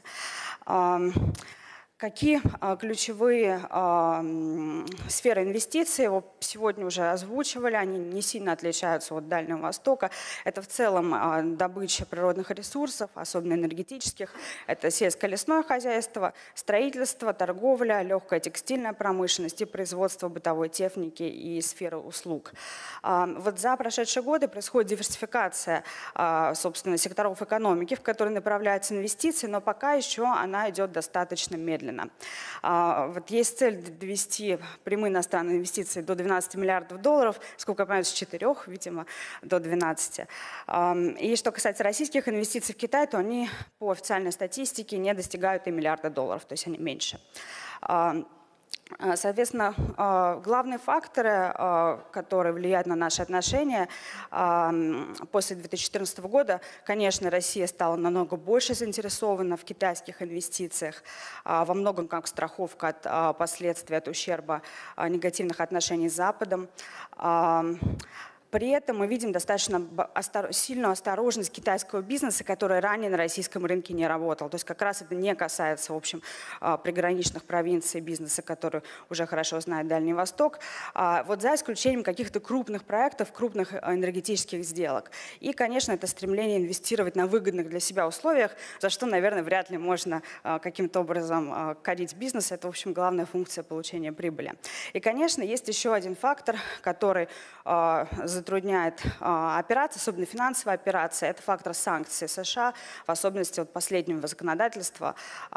Какие ключевые сферы инвестиций, его сегодня уже озвучивали, они не сильно отличаются от Дальнего Востока. Это в целом добыча природных ресурсов, особенно энергетических. Это сельско-лесное хозяйство, строительство, торговля, легкая текстильная промышленность и производство бытовой техники и сферы услуг. Вот за прошедшие годы происходит диверсификация, собственно, секторов экономики, в которые направляются инвестиции, но пока еще она идет достаточно медленно. Вот есть цель довести прямые иностранные инвестиции до 12 миллиардов долларов, сколько я понимаю, с 4, видимо, до 12. И что касается российских инвестиций в Китай, то они по официальной статистике не достигают и миллиарда долларов, то есть они меньше. Соответственно, главные факторы, которые влияют на наши отношения после 2014 года, конечно, Россия стала намного больше заинтересована в китайских инвестициях, во многом как страховка от последствий, от ущерба негативных отношений с Западом. При этом мы видим достаточно сильную осторожность китайского бизнеса, который ранее на российском рынке не работал. То есть как раз это не касается, в общем, приграничных провинций бизнеса, который уже хорошо знает Дальний Восток. Вот за исключением каких-то крупных проектов, крупных энергетических сделок. И, конечно, это стремление инвестировать на выгодных для себя условиях, за что, наверное, вряд ли можно каким-то образом корить бизнес. Это, в общем, главная функция получения прибыли. И, конечно, есть еще один фактор, который затрудняет операции, особенно финансовые операции, это фактор санкций США, в особенности от последнего законодательства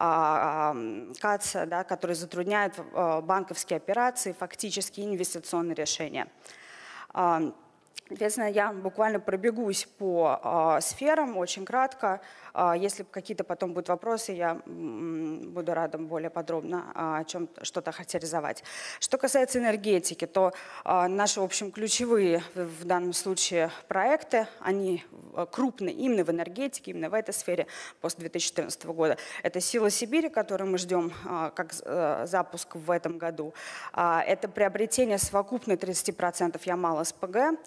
КАЦ, да, который затрудняет банковские операции, фактически инвестиционные решения. Соответственно, я буквально пробегусь по сферам очень кратко. Если какие-то потом будут вопросы, я буду рада более подробно о чем что-то характеризовать. Что касается энергетики, то наши, в общем, ключевые в данном случае проекты, они крупные именно в энергетике, именно в этой сфере после 2014 года. Это «Сила Сибири», которую мы ждем как запуск в этом году. Это приобретение совокупно 30% Ямал-СПГ.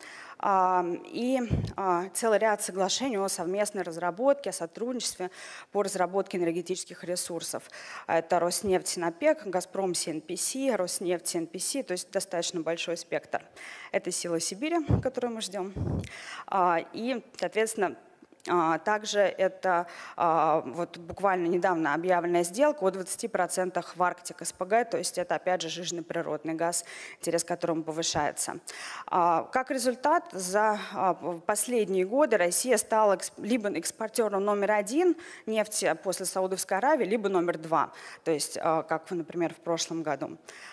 И целый ряд соглашений о совместной разработке, о сотрудничестве по разработке энергетических ресурсов. Это Роснефть, Синопек, Газпром, СНПС, Роснефть, СНПС, то есть достаточно большой спектр. Это «Сила Сибири», которую мы ждем. И, соответственно, также это вот буквально недавно объявленная сделка о 20% в Арктик СПГ, то есть это опять же жирный природный газ, интерес к которому повышается. Как результат, за последние годы Россия стала либо экспортером номер 1 нефти после Саудовской Аравии, либо номер 2, то есть как, например, в прошлом году.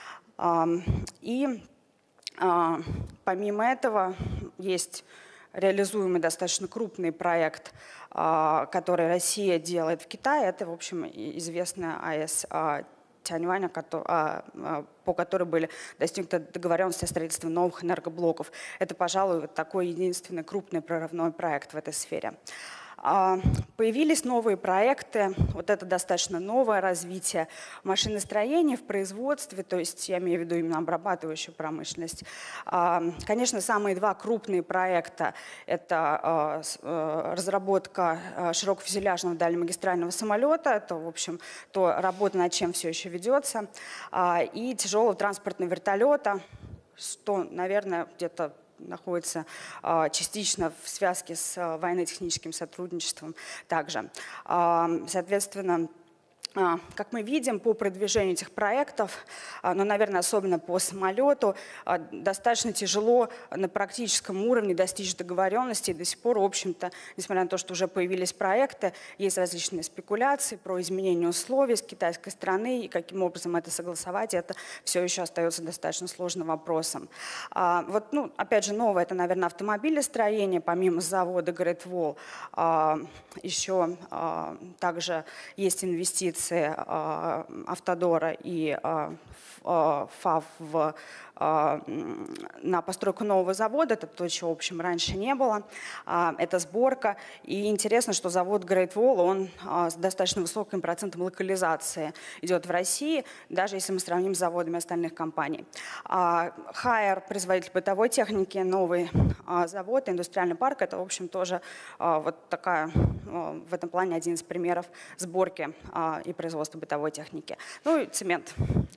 И помимо этого есть реализуемый достаточно крупный проект, который Россия делает в Китае. Это, в общем, известная АЭС Тяньвань, по которой были достигнуты договоренности о строительстве новых энергоблоков. Это, пожалуй, вот такой единственный крупный прорывной проект в этой сфере. Появились новые проекты, вот это достаточно новое развитие в машиностроении, в производстве, то есть я имею в виду именно обрабатывающую промышленность. Конечно, самые два крупные проекта – это разработка широкофюзеляжного дальнемагистрального самолета, это, в общем, то работа над чем все еще ведется, и тяжелого транспортного вертолета, что, наверное, где-то находится частично в связке с военно-техническим сотрудничеством также. Соответственно, как мы видим, по продвижению этих проектов, но, наверное, особенно по самолету, достаточно тяжело на практическом уровне достичь договоренности. И до сих пор, в общем-то, несмотря на то, что уже появились проекты, есть различные спекуляции про изменение условий с китайской стороны, и каким образом это согласовать, это все еще остается достаточно сложным вопросом. Вот, ну, опять же, новое, это, наверное, автомобилестроение, помимо завода Great Wall, еще также есть инвестиции Автодора и ФАВ на постройку нового завода. Это то, чего, в общем, раньше не было. Это сборка. И интересно, что завод Great Wall, он с достаточно высоким процентом локализации идет в России, даже если мы сравним с заводами остальных компаний. Хайер, производитель бытовой техники, новый завод, индустриальный парк, это, в общем, тоже вот такая, в этом плане один из примеров сборки и производства бытовой техники. Ну и цемент.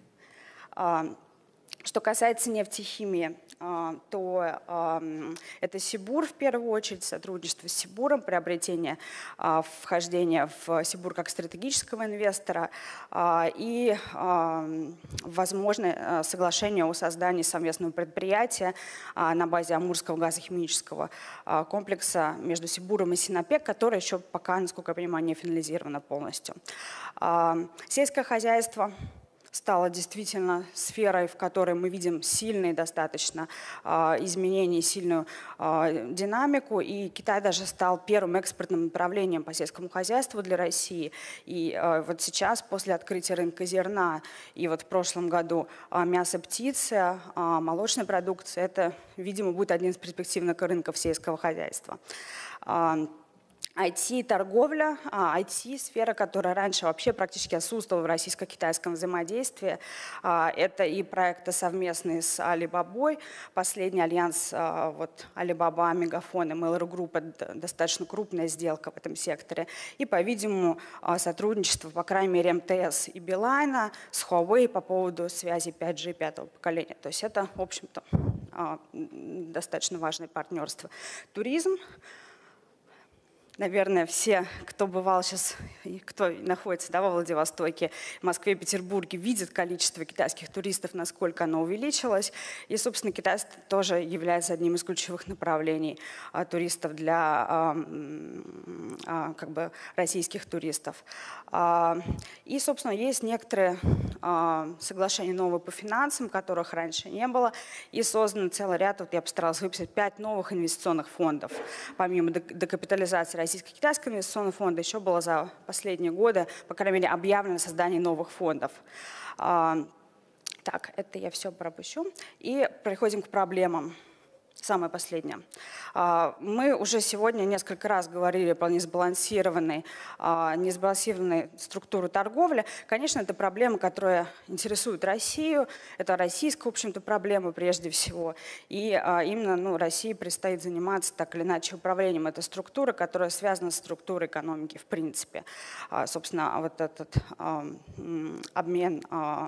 Что касается нефтехимии, то это Сибур в первую очередь, сотрудничество с Сибуром, приобретение вхождения в Сибур как стратегического инвестора и возможное соглашение о создании совместного предприятия на базе Амурского газохимического комплекса между Сибуром и Синопек, которое еще пока, насколько я понимаю, не финализировано полностью. Сельское хозяйство стала действительно сферой, в которой мы видим сильные достаточно изменения, сильную динамику. И Китай даже стал первым экспортным направлением по сельскому хозяйству для России. И вот сейчас, после открытия рынка зерна, и вот в прошлом году мясо птицы, молочная продукция, это, видимо, будет один из перспективных рынков сельского хозяйства. IT-торговля, IT-сфера, которая раньше вообще практически отсутствовала в российско-китайском взаимодействии. Это и проекты совместные с Alibaba. Последний альянс вот, Alibaba, Мегафон и Mail.ru Group – это достаточно крупная сделка в этом секторе. И, по-видимому, сотрудничество, по крайней мере, МТС и Билайна с Huawei по поводу связи 5G пятого поколения. То есть это, в общем-то, достаточно важное партнерство. Туризм. Наверное, все, кто бывал сейчас, кто находится во Владивостоке, Москве, Петербурге, видят количество китайских туристов, насколько оно увеличилось. И, собственно, Китай тоже является одним из ключевых направлений туристов для как бы, российских туристов. И, собственно, есть некоторые соглашения новые по финансам, которых раньше не было. И создан целый ряд, вот я постаралась выписать 5 новых инвестиционных фондов. Помимо декапитализации Российско-китайского инвестиционного фонда, еще было за последние годы, по крайней мере, объявлено создание новых фондов. Так, это я все пропущу. И переходим к проблемам. Самое последнее. Мы уже сегодня несколько раз говорили про несбалансированную структуру торговли. Конечно, это проблема, которая интересует Россию. Это российская, в общем-то, проблема прежде всего. И именно России предстоит заниматься так или иначе управлением этой структуры, которая связана с структурой экономики в принципе. Собственно, вот этот обмен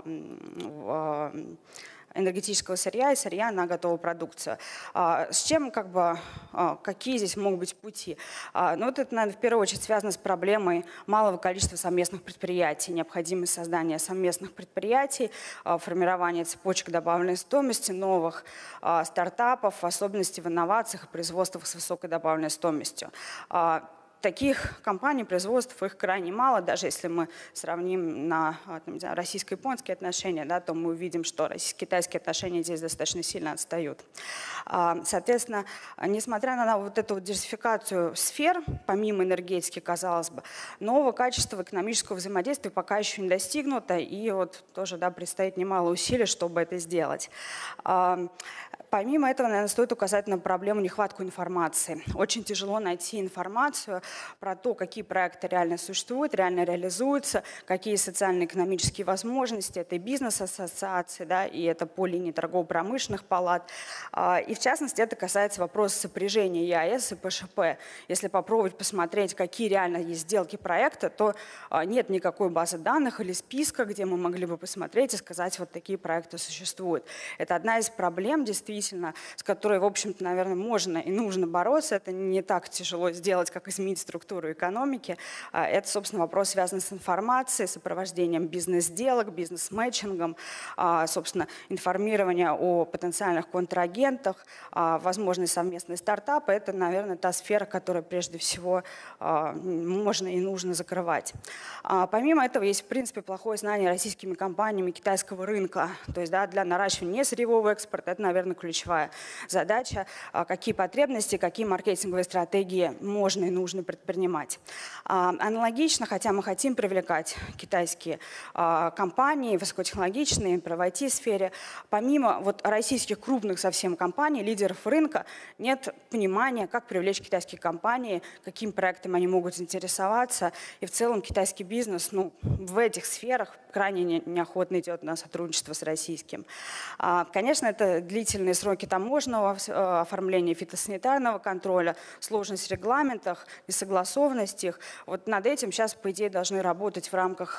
энергетического сырья и сырья на готовую продукцию. С чем, какие здесь могут быть пути? Ну, вот это, наверное, в первую очередь связано с проблемой малого количества совместных предприятий, необходимость создания совместных предприятий, формирование цепочек добавленной стоимости, новых стартапов, в особенности в инновациях и производствах с высокой добавленной стоимостью. Таких компаний, производств, их крайне мало. Даже если мы сравним на российско-японские отношения, да, то мы увидим, что российско-китайские отношения здесь достаточно сильно отстают. Соответственно, несмотря на вот эту диверсификацию сфер, помимо энергетики, казалось бы, нового качества экономического взаимодействия пока еще не достигнуто, и вот тоже предстоит немало усилий, чтобы это сделать. Помимо этого, наверное, стоит указать на проблему нехватку информации. Очень тяжело найти информацию про то, какие проекты реально существуют, реально реализуются, какие социально-экономические возможности, это и бизнес-ассоциации, да, и это по линии торгово-промышленных палат. И в частности, это касается вопроса сопряжения ЕАЭС и ПШП. Если попробовать посмотреть, какие реально есть сделки проекта, то нет никакой базы данных или списка, где мы могли бы посмотреть и сказать, вот такие проекты существуют. Это одна из проблем, действительно, действительно, с которой, в общем-то, наверное, можно и нужно бороться. Это не так тяжело сделать, как изменить структуру экономики. Это, собственно, вопрос, связанный с информацией, сопровождением бизнес-сделок, бизнес-мэтчингом, собственно, информирование о потенциальных контрагентах, возможные совместные стартапы. Это, наверное, та сфера, которую прежде всего можно и нужно закрывать. Помимо этого, есть, в принципе, плохое знание российскими компаниями китайского рынка. То есть, да, для наращивания несырьевого экспорта это, наверное, ключевая задача. Какие потребности, какие маркетинговые стратегии можно и нужно предпринимать. Аналогично, хотя мы хотим привлекать китайские компании, высокотехнологичные, в IT-сфере, помимо вот российских крупных совсем компаний, лидеров рынка, нет понимания, как привлечь китайские компании, каким проектом они могут заинтересоваться. И в целом китайский бизнес в этих сферах крайне неохотно идет на сотрудничество с российским. Конечно, это длительные сроки таможенного оформления, фитосанитарного контроля, сложность в регламентах, несогласованность их. Вот над этим сейчас, по идее, должны работать в рамках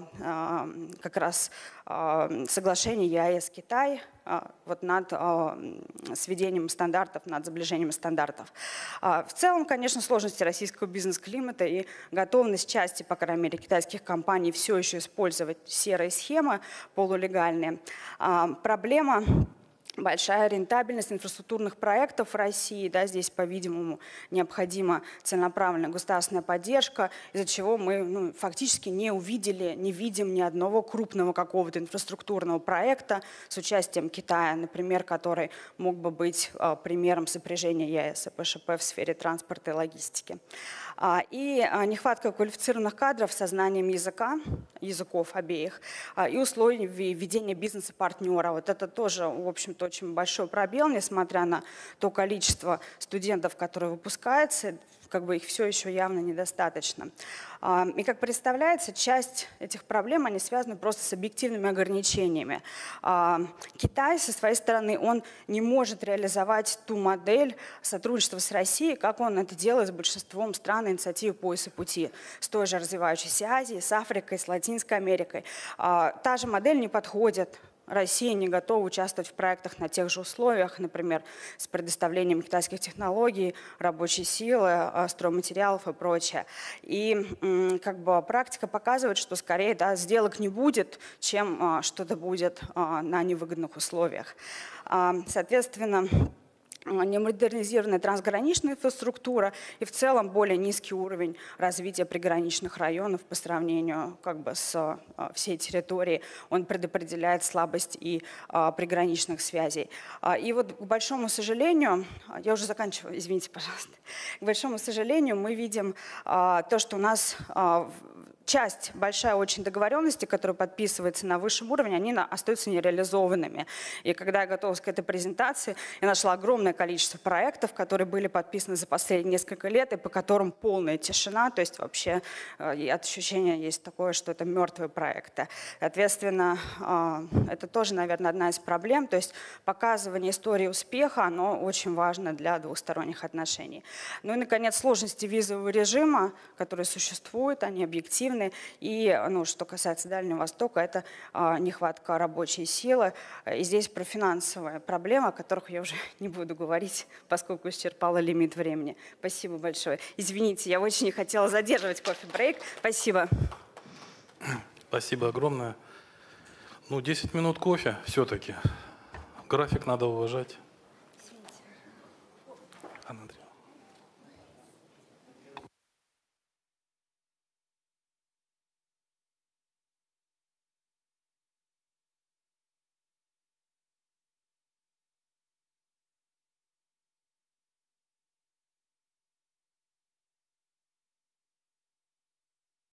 как раз соглашения ЕАЭС-Китай вот над сведением стандартов, над сближением стандартов. В целом, конечно, сложности российского бизнес-климата и готовность части, по крайней мере, китайских компаний все еще использовать серые схемы полулегальные. Проблема большая рентабельность инфраструктурных проектов в России. Да, здесь, по-видимому, необходима целенаправленная государственная поддержка, из-за чего мы фактически не видим ни одного крупного какого-то инфраструктурного проекта с участием Китая, например, который мог бы быть примером сопряжения ЕАЭС и ПШП в сфере транспорта и логистики. И нехватка квалифицированных кадров со знанием языков обеих, и условий ведения бизнеса-партнера. Вот это тоже, в общем-то, очень большой пробел, несмотря на то количество студентов, которые выпускаются, как бы их все еще явно недостаточно. И как представляется, часть этих проблем, они связаны просто с объективными ограничениями. Китай, со своей стороны, он не может реализовать ту модель сотрудничества с Россией, как он это делает с большинством стран инициативы «Пояс и пути», с той же развивающейся Азией, с Африкой, с Латинской Америкой. Та же модель не подходит. Россия не готова участвовать в проектах на тех же условиях, например, с предоставлением китайских технологий, рабочей силы, стройматериалов и прочее. И как бы практика показывает, что скорее сделок не будет, чем что-то будет на невыгодных условиях. Соответственно, немодернизированная трансграничная инфраструктура и в целом более низкий уровень развития приграничных районов по сравнению с всей территорией. Он предопределяет слабость и приграничных связей. И вот, к большому сожалению, я уже заканчиваю, извините, пожалуйста. К большому сожалению, мы видим то, что у нас часть, большая очень договоренности, которая подписывается на высшем уровне, они остаются нереализованными. И когда я готовилась к этой презентации, я нашла огромное количество проектов, которые были подписаны за последние несколько лет, и по которым полная тишина, то есть вообще ощущение есть такое, что это мертвые проекты. Соответственно, это тоже, наверное, одна из проблем, то есть показывание истории успеха, оно очень важно для двусторонних отношений. Ну и, наконец, сложности визового режима, которые существуют, они объективны. И, что касается Дальнего Востока, это нехватка рабочей силы. И здесь про финансовые проблемы, о которых я уже не буду говорить, поскольку исчерпала лимит времени. Спасибо большое. Извините, я очень не хотела задерживать кофе-брейк. Спасибо. Спасибо огромное. 10 минут кофе все-таки. График надо уважать.